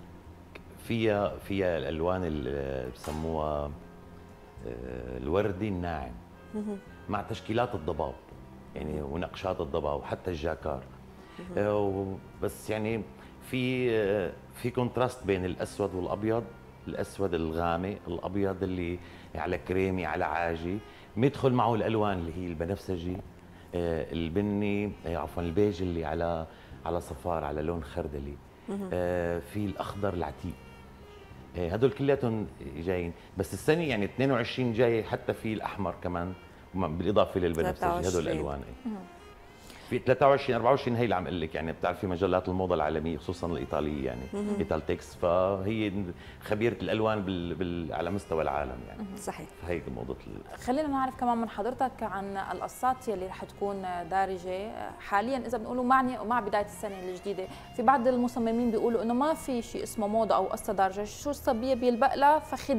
فيها الالوان اللي بسموها الوردي الناعم مع تشكيلات الضباب يعني ونقشات الضباب وحتى الجاكار، بس يعني في كونتراست بين الاسود والابيض، الاسود الغامق، الابيض اللي على كريمي على عاجي، بيدخل معه الالوان اللي هي البنفسجي، البني، عفوا البيج اللي على صفار على لون خردلي، في الاخضر العتيق. هدول كلياتهم جايين، بس السنه يعني 22 جاي حتى في الاحمر كمان بالاضافه للبنفسجي، هدول الالوان. في 23 24 هي اللي عم اقول لك، يعني بتعرفي مجلات الموضه العالميه خصوصا الايطاليه يعني ايطالتكس، فهي خبيره الالوان على مستوى العالم يعني. صحيح. فهي موضه خلينا نعرف كمان من حضرتك عن القصات اللي رح تكون دارجه حاليا اذا بنقولوا مع بدايه السنه الجديده. في بعض المصممين بيقولوا انه ما في شيء اسمه موضه او قصه دارجه، شو الصبيه بيلبق لها فخدي،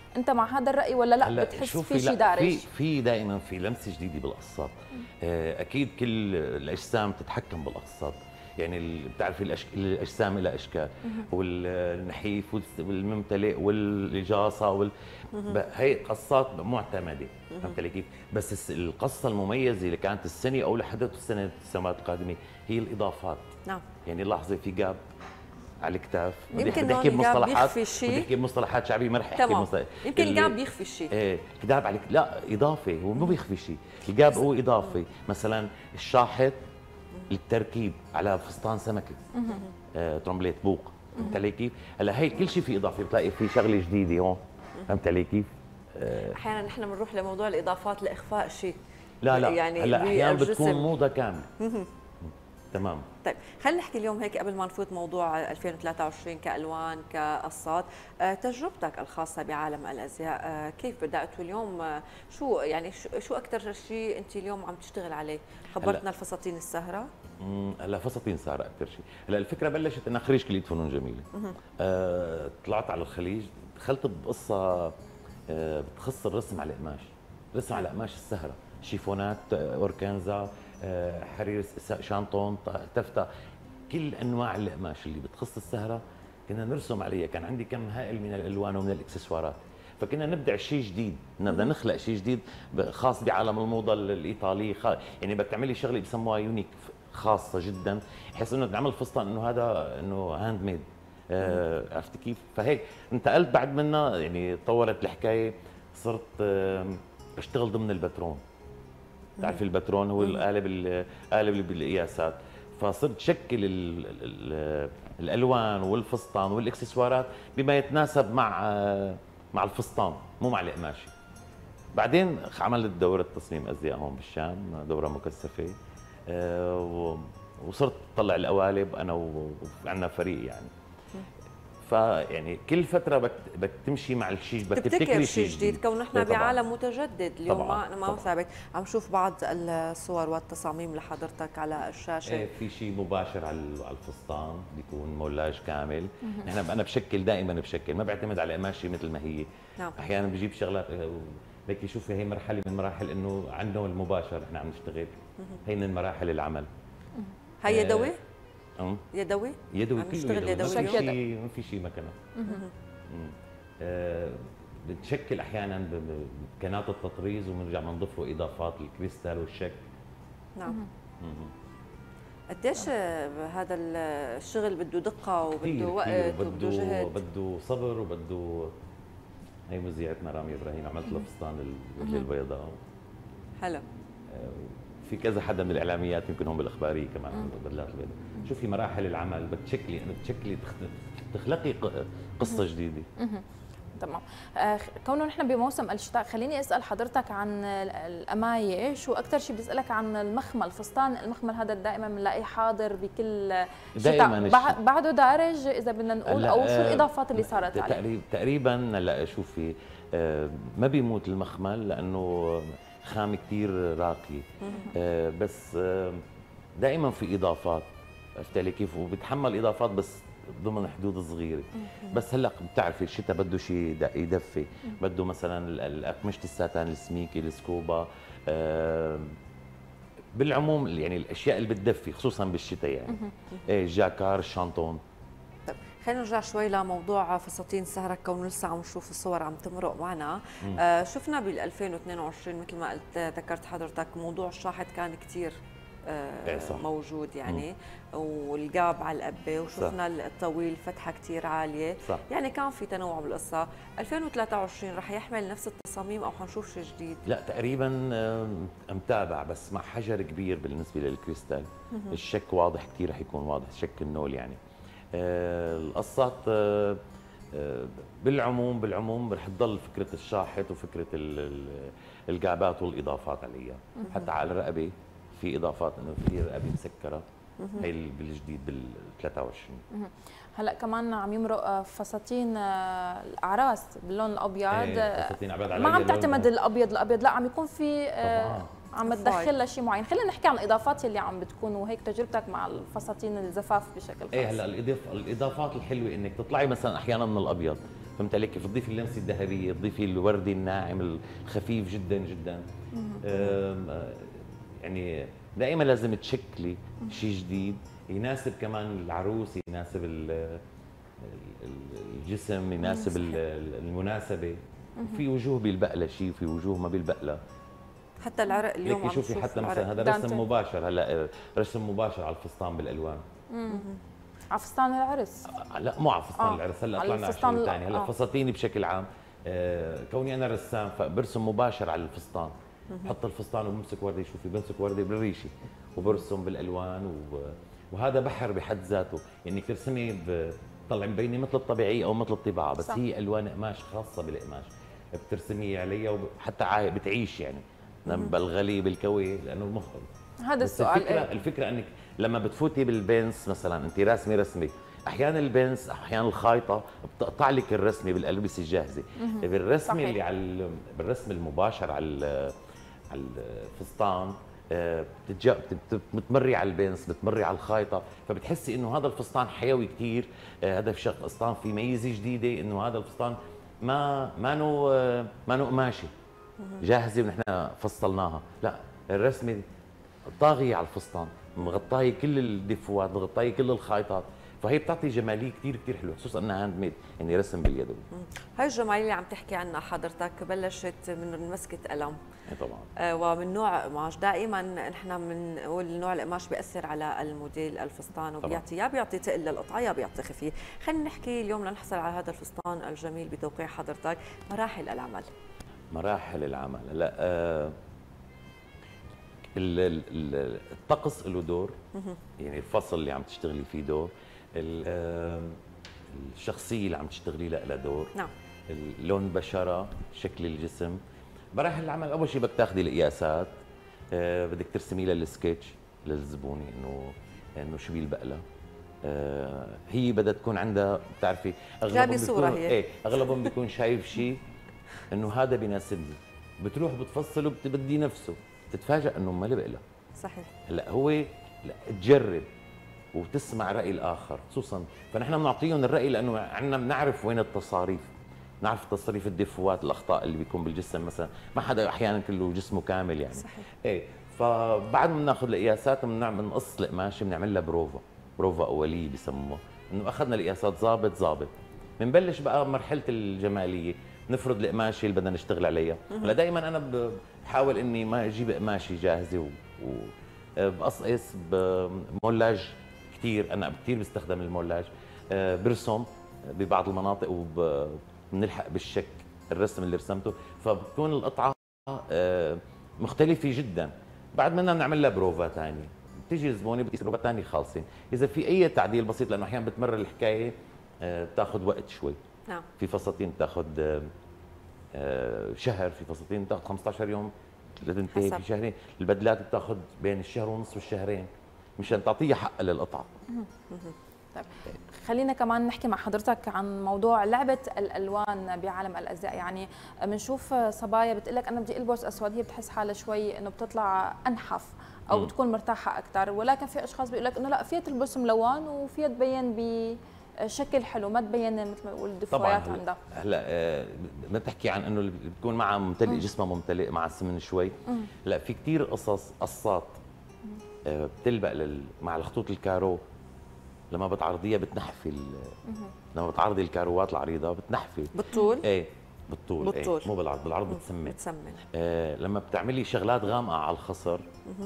انت مع هذا الراي ولا لا بتحس في شيء دارج؟ في دائما في لمسه جديده بالقصات. اكيد كل الاجسام تتحكم بالقصات، يعني بتعرفي الاجسام لها اشكال، والنحيف والممتلئ والاجاصه هي قصات معتمده، فهمت علي كيف؟ بس القصه المميزه اللي كانت السنه او لحد السنوات القادمه هي الاضافات. نعم، يعني لاحظي في جاب على الكتاف، يمكن بدي احكي بمصطلحات، بدي احكي بمصطلحات شعبيه، ما رح احكي بمصطلحات. يمكن الجاب بيخفي الشيء. ايه الجاب عليك، لا اضافه، هو مو بيخفي شيء، الجاب هو اضافه. مثلا الشاحط التركيب على فستان سمكه، ترمبليت بوق، فهمت علي كيف؟ هلا هي كل شيء في اضافه، بتلاقي في شغله جديده هون، فهمت علي كيف؟ احيانا نحن بنروح لموضوع الاضافات لاخفاء شيء. لا يعني هلا احيانا بتكون موضه كامله. تمام. طيب خلينا نحكي اليوم هيك قبل ما نفوت موضوع 2023 كالوان كقصات، تجربتك الخاصه بعالم الازياء كيف بداتوا اليوم؟ شو يعني شو اكثر شيء انت اليوم عم تشتغل عليه؟ خبرتنا الفساتين السهره. هلا فساتين سهره اكثر شيء. هلا الفكره بلشت انا خريج كليه فنون جميله. طلعت على الخليج، دخلت بقصه بتخص الرسم على القماش، رسم على قماش السهره، شيفونات، اوركانزا، حرير، شانطون، تفتا، كل انواع القماش اللي بتخص السهره كنا نرسم عليها. كان عندي كم هائل من الالوان ومن الاكسسوارات، فكنا نبدع شيء جديد، بدنا نخلق شيء جديد خاص بعالم الموضه الايطالي، يعني بدك تعملي شغله بسموها يونيك، خاصه جدا، بحيث انه نعمل فستان انه هذا انه هاند ميد. عرفت كيف؟ فهيك انتقلت بعد منها، يعني تطورت الحكايه، صرت اشتغل ضمن البترون. تعرفي البترون هو القالب اللي بالقياسات، فصرت شكل الالوان والفستان والاكسسوارات بما يتناسب مع الفستان، مو مع القماشه. بعدين عملت دوره تصميم ازياء هون بالشام، دوره مكثفه، وصرت طلع القوالب انا وعندنا فريق يعني. فيعني كل فتره بدك تمشي مع الشيء، بدك تبتكري شيء جديد، كون نحن بعالم متجدد اليوم. طبعاً. ما ثابت. عم شوف بعض الصور والتصاميم لحضرتك على الشاشه. في شيء مباشر على الفستان، بيكون مولاج كامل. نحن انا دائما بشكل، ما بعتمد على قماشه مثل ما هي. نعم. احيانا بجيب شغلات ليكي شوفي، هي مرحله من مراحل انه عندنا المباشر، احنا عم نشتغل، هي من مراحل العمل. هي يدوي؟ يدوي؟ يدوي، عم نشتغل يدوي، ما في شيء مكنه. بنشكل احيانا بكنات التطريز، وبنرجع بنضيف له اضافات الكريستال والشك. نعم. قديش هذا الشغل بده دقه وبده وقت وبده جهد؟ بده صبر وبده. هي مذيعتنا رامي ابراهيم عملت له فستان الوجه البيضاء. حلو. في كذا حدا من الاعلاميات يمكن هم بالاخباريه كمان عملوا بدلات البيضاء. شوفي مراحل العمل، بتشكلي تخلقي قصه جديده. تمام. كونه نحن بموسم الشتاء، خليني اسال حضرتك عن القمايش، واكثر شيء بدي اسالك عن المخمل، فستان المخمل هذا دائما بنلاقيه حاضر بكل شتاء، بعده دارج اذا بدنا نقول، او شو الاضافات اللي صارت عليه؟ تقريبا لا شوفي، ما بيموت المخمل لانه خام كثير راقي، بس دائما في اضافات، عرفت علي كيف؟ وبتحمل اضافات بس ضمن حدود صغيره. بس هلا بتعرفي الشتاء بده شيء يدفي، بده مثلا قماشه الساتان السميكي، السكوبا، بالعموم يعني الاشياء اللي بتدفي خصوصا بالشتاء يعني. الجاكار، الشانطون. طيب خلينا نرجع شوي لموضوع فساتين سهرة، كونه لسه عم نشوف الصور عم تمرق معنا. شفنا بال 2022 مثل ما قلت ذكرت حضرتك، موضوع الشاحط كان كثير موجود يعني، والقاب على القبه، وشفنا الطويل فتحه كثير عاليه. صح. يعني كان في تنوع بالقصه. 2023 رح يحمل نفس التصاميم او حنشوف شيء جديد؟ لا تقريبا متابع، بس مع حجر كبير بالنسبه للكريستال. الشك واضح كثير، رح يكون واضح شك النول يعني. القصات بالعموم رح تضل فكره الشاحط وفكره القابات والاضافات عليها. حتى على الرقبه في اضافات، انه في رقبه مسكره، هي بالجديد بال 23. هلا كمان عم يمرق فساتين الاعراس باللون الابيض. فساتين عباد ما عم تعتمد الابيض، لا عم يكون في عم تدخل لها شيء معين. خلينا نحكي عن الاضافات اللي عم بتكون، وهيك تجربتك مع الفساتين الزفاف بشكل خاص. هلا الاضافات الحلوه انك تطلعي مثلا احيانا من الابيض فهمت علي كيف؟ تضيفي اللمسه الذهبيه، تضيفي الوردي الناعم الخفيف جدا جدا. يعني دائما لازم تشكلي شيء جديد يناسب كمان العروس، يناسب الجسم، يناسب المناسبه. في وجوه بيلبق لها شيء وفي وجوه ما بيلبق لها. حتى العرق اليوم عم شوفي حتى مثلا هذا رسم مباشر، هلا رسم مباشر على الفستان بالالوان. على فستان العرس؟ لا مو على فستان العرس، هلا طلعنا على شيء ثاني. هلا فساتيني بشكل عام كوني انا رسام فبرسم مباشر على الفستان. بحط الفستان وبمسك ورده، شوفي بمسك ورده بالريشه وبرسم بالالوان وهذا بحر بحد ذاته، يعني ترسمي طلع مبينه مثل الطبيعيه او مثل الطباعه، بس صح. هي الوان قماش خاصه بالقماش بترسمي عليها وحتى بتعيش يعني بالغلي بالكوي لانه هذا السؤال. الفكره انك لما بتفوتي بالبنس مثلا انت راسمه رسمه، احيانا البنس احيانا الخايطه بتقطع لك الرسمه بالالبسه الجاهزه. بالرسمه اللي بالرسم المباشر على الفستان بتمري على البنس، بتمري على الخايطه، فبتحسي انه هذا الفستان حيوي كثير. هذا فستان في ميزه جديده، انه هذا الفستان ما قماشه جاهزه ونحن فصلناها، لا الرسمه طاغيه على الفستان، مغطايه كل الدفوات، مغطايه كل الخايطات، فهي بتعطي جماليه كثير كثير حلوه، خصوصا انها هاند ميد، يعني رسم باليد. هاي الجماليه اللي عم تحكي عنها حضرتك بلشت من مسكه قلم. طبعا. ومن نوع قماش، دائما نحن بنقول نوع القماش بياثر على الموديل الفستان، وبيعطي يا بيعطي تقل للقطعه يا بيعطي خفيف. خلينا نحكي اليوم لنحصل على هذا الفستان الجميل بتوقيع حضرتك مراحل العمل. مراحل العمل هلا الطقس له دور، يعني الفصل اللي عم تشتغلي فيه دور، الشخصيه اللي عم تشتغلي لها دور، نعم، لون البشره، شكل الجسم. مراحل العمل اول شيء بدك تاخذي القياسات، بدك ترسمي لها السكتش للزبونه انه شو بيلبق لها. هي بدها تكون عندها، بتعرفي جابي صوره هي اغلبهم بيكون شايف شيء انه هذا بيناسبني، بتروح بتفصل وبتبدي نفسه، تتفاجئ انه ما لبق لها. صحيح. هلا هو لا تجرب وتسمع راي الاخر، خصوصا فنحن بنعطيهم الراي لانه عندنا بنعرف وين التصاريف، نعرف تصريف الدفوات، الاخطاء اللي بيكون بالجسم مثلا، ما حدا احيانا كله جسمه كامل يعني. صحيح. فبعد ما بناخذ القياسات بنقص القماشه، بنعمل لها بروفا اوليه بسموها، انه اخذنا القياسات ظابط، بنبلش بقى مرحله الجماليه، نفرض القماشه اللي بدنا نشتغل عليها. هلا دائما انا بحاول اني ما اجيب قماشه جاهزه وبقصقص بمولاج كثير، انا كثير بستخدم المولاج، برسم ببعض المناطق وبنلحق بالشك الرسم اللي رسمته، فبتكون القطعه مختلفه جدا. بعد منها بنعمل لها بروفا ثانيه، بتيجي الزبونه بتقيس بروفا ثانيه خالصين، اذا في اي تعديل بسيط لانه احيانا بتمر الحكايه بتاخذ وقت شوي. نعم. في فساتين بتاخذ شهر، في فساتين بتاخذ 15 يوم لتنتهي، في شهرين، البدلات بتاخذ بين الشهر ونص والشهرين مشان تعطيها حق للقطعه. طيب خلينا كمان نحكي مع حضرتك عن موضوع لعبه الالوان بعالم الازياء. يعني بنشوف صبايا بتقول لك انا بدي البس اسود، هي بتحس حالها شوي انه بتطلع انحف او بتكون مرتاحه اكثر، ولكن في اشخاص بيقول لك انه لا، فيها تلبس ملون وفيها تبين بشكل حلو، ما تبين مثل ما بقول الدفوات عندها. هلا ما تحكي عن انه اللي بتكون معها ممتلئ، جسمها ممتلئ مع السمن شوي. لا، في كثير قصات بتلبق مع الخطوط الكارو، لما بتعرضيها بتنحفي لما بتعرضي الكاروات العريضه بتنحفي بالطول. بالطول. مو بالعرض بتسمن. لما بتعملي شغلات غامقه على الخصر،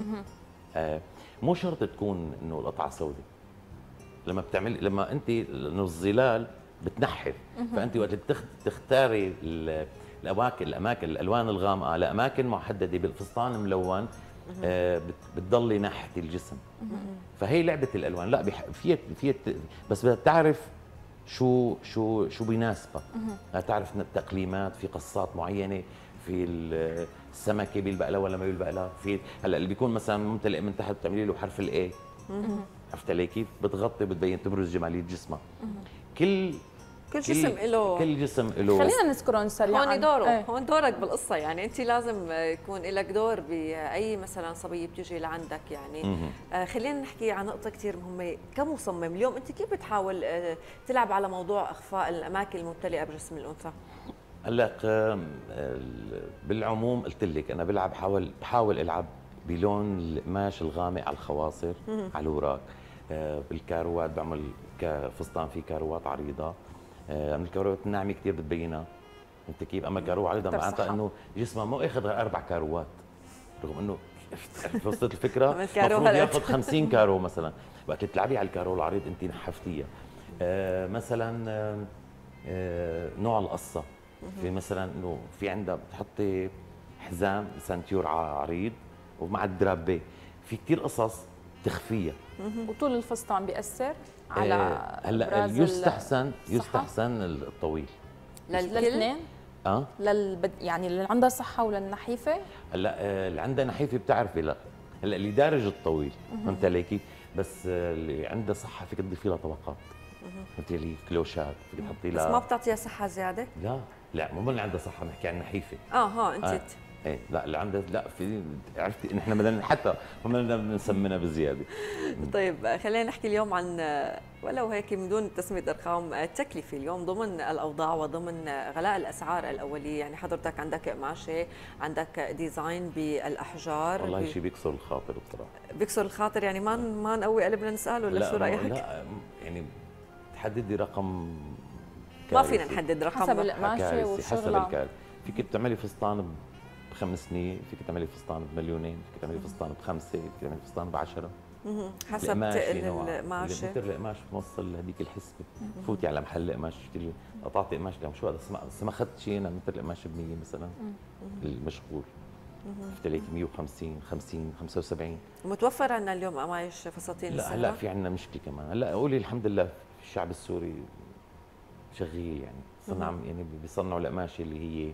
مو شرط تكون انه القطعه سوداء. لما انت انه الظلال بتنحف، فانت وقت تختاري الاماكن الالوان الغامقه لاماكن محدده بالفستان ملون، بتضلي ناحيه الجسم. فهي لعبه الالوان، لا فيها بس بدها تعرف شو بيناسبها، تعرف التقليمات، في قصات معينه، في السمكه بيلبق لها ولا ما بيلبق لها. في هلا اللي بيكون مثلا ممتلئ من تحت بتعملي له حرف الاي، عرفت علي كيف؟ بتغطي، بتبين، تبرز جماليه جسمها. كل كل جسم له، كل جسم له. خلينا نذكرهم سريعا. هون دوره، هون دورك بالقصه، يعني انت لازم يكون لك دور باي مثلا صبيه بتجي لعندك يعني. خلينا نحكي عن نقطه كثير مهمه، كمصمم اليوم انت كيف بتحاول تلعب على موضوع اخفاء الاماكن الممتلئه بجسم الانثى؟ هلا بالعموم قلت لك انا بحاول العب بلون القماش الغامق على الخواصر، على الوراق. بالكاروات بعمل فستان فيه كاروات عريضه. من الكاروات الناعمه كثير بتبينها، انت كيف؟ اما كارو عريضه معناتها انه جسمها مو اخذ غير 4 كاروات، رغم انه وصلت الفكره المفروض ياخذ 50 كارو مثلا. وقت تلعبي على الكارو العريض انت نحفتيها. مثلا نوع القصه، في مثلا انه في عندها بتحطي حزام سانتيور عريض ومع الدرابيه، في كثير قصص تخفيها. وطول الفستان بيأثر على هلا يستحسن الطويل للاثنين. يعني اللي عندها صحه وللنحيفه. هلا اللي عندها نحيفه بتعرفي، لا هلا اللي دارج الطويل فهمت عليكي، بس اللي عندها صحه فيك تضيفي لها طبقات، فهمتي لي؟ كلوشات فيك تحطي لها، بس ما بتعطيها صحه زياده؟ لا مو اللي عندها صحه، نحكي عن نحيفه. انت ايه لا اللي عندها لا، في عرفتي نحن بدنا حتى بدنا نسمنها بزياده. طيب خلينا نحكي اليوم عن ولو هيك من دون تسميه ارقام، التكلفه اليوم ضمن الاوضاع وضمن غلاء الاسعار الاوليه، يعني حضرتك عندك قماشه، عندك ديزاين بالاحجار. والله شيء بيكسر الخاطر بصراحه. بيكسر الخاطر، يعني ما نقوي قلبنا نساله ولا شو رايك؟ لا يعني تحددي رقم، ما فينا نحدد رقم حسب القماشه والشغله. حسب فيك تعملي فستان ب5 سنين، فيك تعملي فستان ب2,000,000، فيك تعملي فستان ب5، فيك تعملي فستان ب10. حسب تقل القماشه. مثل القماش بوصل هذيك الحسبه، فوتي على محل قماش اشتري قطعتي قماش، شو هذا ما اخذت شيء انا مثل القماش ب100 مثلا المشغول، عرفت عليك 150 50 75. متوفر عندنا اليوم قماش فساتين؟ لا هلا في عندنا مشكله كمان. هلا قولي الحمد لله الشعب السوري شغيل، يعني صنع يعني بيصنعوا القماشه اللي هي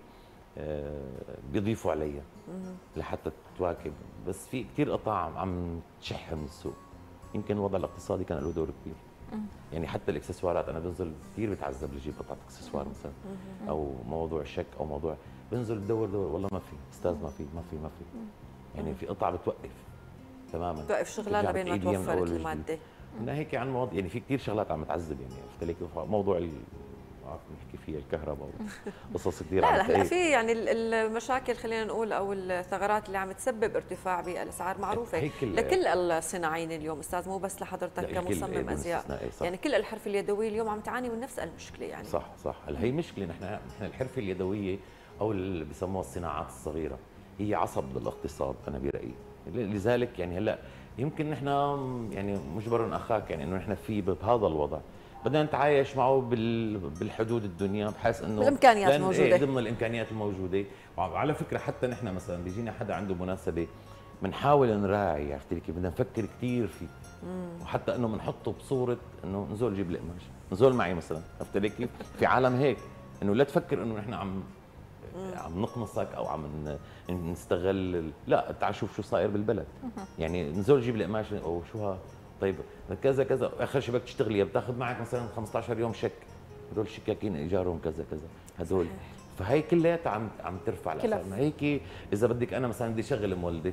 بيضيفوا عليها لحتى تواكب، بس في كثير قطع عم تشح من السوق. يمكن الوضع الاقتصادي كان له دور كبير. يعني حتى الاكسسوارات انا بنزل كثير بتعذب لجيب قطعه اكسسوار مثلا، او موضوع شك او موضوع، بنزل بدور والله ما في استاذ، ما في يعني في قطع بتوقف تماما، بتوقف شغلها لبين ما توفر الماده. من هيك عن مواضيع يعني في كثير شغلات عم تعذب، يعني عرفت عليك؟ موضوع نحكي فيها الكهرباء وقصص كثير. لا في يعني المشاكل خلينا نقول او الثغرات اللي عم تسبب ارتفاع بالاسعار معروفه لكل الصناعيين اليوم استاذ، مو بس لحضرتك كمصمم ازياء، يعني كل الحرف اليدويه اليوم عم تعاني من نفس المشكله يعني. صح هلا هي مشكله. نحن الحرفه اليدويه او اللي بسموها الصناعات الصغيره هي عصب الاقتصاد انا برايي. لذلك يعني هلا يمكن نحن يعني مجبر اخاك يعني انه نحن في بهذا الوضع بدنا نتعايش معه بالحدود الدنيا، بحيث انه الامكانيات الموجوده، ضمن الامكانيات الموجوده. وعلى فكره حتى نحن مثلا بيجينا حدا عنده مناسبه بنحاول نراعي، عرفتي كيف؟ بدنا نفكر كثير فيه، وحتى انه بنحطه بصوره انه نزول جيب القماش، نزول معي مثلا، عرفت كيف؟ في عالم هيك انه لا تفكر انه نحن عم نقمصك او عم نستغل، لا تعال شوف شو صاير بالبلد. يعني نزول جيب القماش او شو طيب كذا كذا، اخر شيء بدك تشتغلي بتاخذ معك مثلا 15 يوم شك، هدول شكاكين ايجارهم كذا كذا هدول، فهي كلياتها عم ترفع الاسعار. ما هيك اذا بدك انا مثلا بدي اشغل مولدي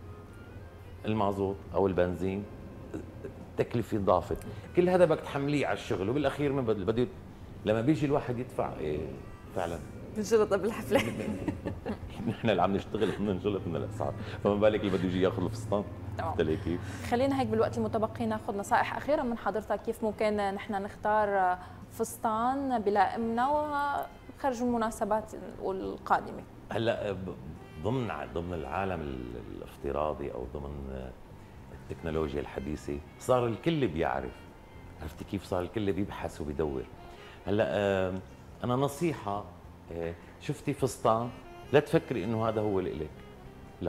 المازوت او البنزين تكلفه ضافت، كل هذا بدك تحمليه على الشغل، وبالاخير من بده لما بيجي الواحد يدفع فعلا بنجلط بالحفله. نحن اللي عم نشتغل بننجلط من الاسعار، فما بالك اللي بده يجي ياخذ الفستان. كيف؟ خلينا هيك بالوقت المتبقي ناخذ نصائح اخيره من حضرتك، كيف ممكن نحن نختار فستان بلائمنا وخارج المناسبات القادمه؟ هلا ضمن العالم الافتراضي او ضمن التكنولوجيا الحديثه صار الكل بيعرف، عرفتي كيف؟ صار الكل بيبحث وبيدور. هلا انا نصيحه، شفتي فستان لا تفكري انه هذا هو اللي إلك، لا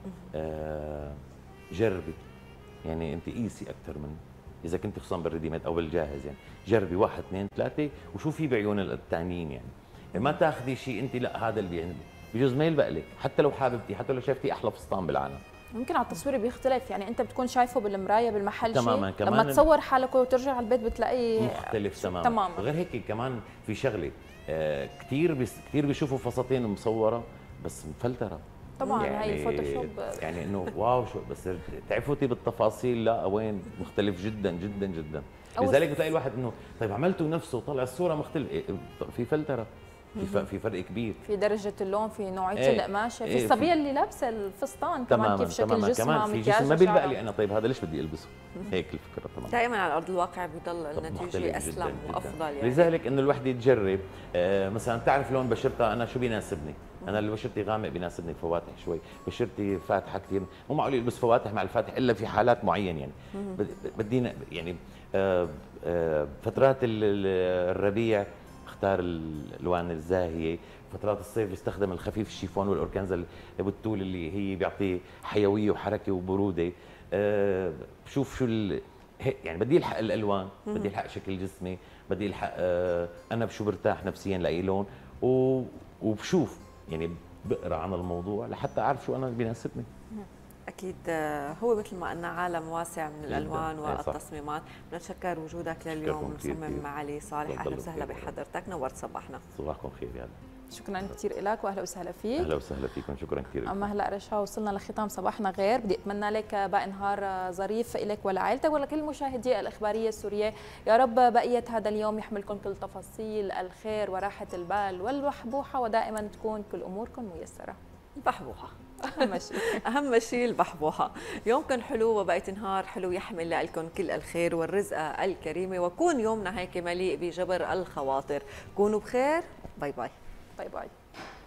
جربي، يعني انت قيسي اكثر من اذا كنت خصوصا بالريديميد او بالجاهز، يعني جربي 1 2 3 وشوفي بعيون الثانيين، يعني ما تاخذي شيء انت لا هذا اللي بيجوز ما يلبق لك، حتى لو حاببتي، حتى لو شايفتي احلى فستان بالعالم ممكن على التصوير بيختلف، يعني انت بتكون شايفه بالمرايه بالمحل تماما شيء، لما تصور حالك وترجع على البيت بتلاقيه مختلف تماما. وغير هيك كمان في شغله كثير بيشوفوا فساتين مصوره بس مفلتره طبعا، يعني هي فوتوشوب، يعني انه واو شو، بس تعرفي بالتفاصيل لا وين مختلف جدا جدا جدا. لذلك بتلاقي الواحد انه طيب عملته نفسه وطلع الصوره مختلفه، في فلتره، في فرق كبير، في درجه اللون، في نوعيه القماشه، في الصبيه اللي لابسه الفستان كمان كيف شكل جسمها، كمان في جسم ما بيلبق لي انا، طيب هذا ليش بدي البسه؟ هيك الفكره. تمام، دائما على ارض الواقع بيضل النتيجه اسلم وافضل. يعني لذلك انه الواحد يتجرب، مثلا تعرف لون بشرتها انا شو بيناسبني، انا اللي بشرتي غامق بيناسبني فواتح شوي، بشرتي فاتحه كثير، مو معقول البس فواتح مع الفاتح الا في حالات معينه. يعني بدينا يعني فترات الربيع اختار الالوان الزاهيه، فترات الصيف بيستخدم الخفيف الشيفون والاوركانزا بالطول اللي هي بيعطيه حيويه وحركه وبروده. بشوف شو يعني بدي الحق الالوان، بدي الحق شكل جسمي، بدي الحق انا بشو برتاح نفسيا لاي لون، وبشوف يعني بقرا عن الموضوع لحتى اعرف شو انا بيناسبني. أكيد هو مثل ما قلنا عالم واسع من الألوان والتصميمات. بنتشكر وجودك لليوم مصمم علي صالح، أهلا وسهلا بحضرتك، نورت صباحنا. صباحكم خير. يلا شكرا كثير لك واهلا وسهلا فيك. اهلا وسهلا فيكم، شكرا كثير. اما هلا رشا وصلنا لختام صباحنا غير، بدي اتمنى لك باقي نهار ظريف لك ولعائلتك ولكل مشاهدي الاخباريه السوريه. يا رب بقيه هذا اليوم يحملكم كل تفاصيل الخير وراحه البال والبحبوحه، ودائما تكون كل اموركم ميسره. البحبوحه اهم شيء اهم شيء البحبوحه. يومكم حلو وبقيه نهار حلو يحمل لكم كل الخير والرزق الكريمه، وكون يومنا هيك مليء بجبر الخواطر. كونوا بخير، باي باي. باي باي.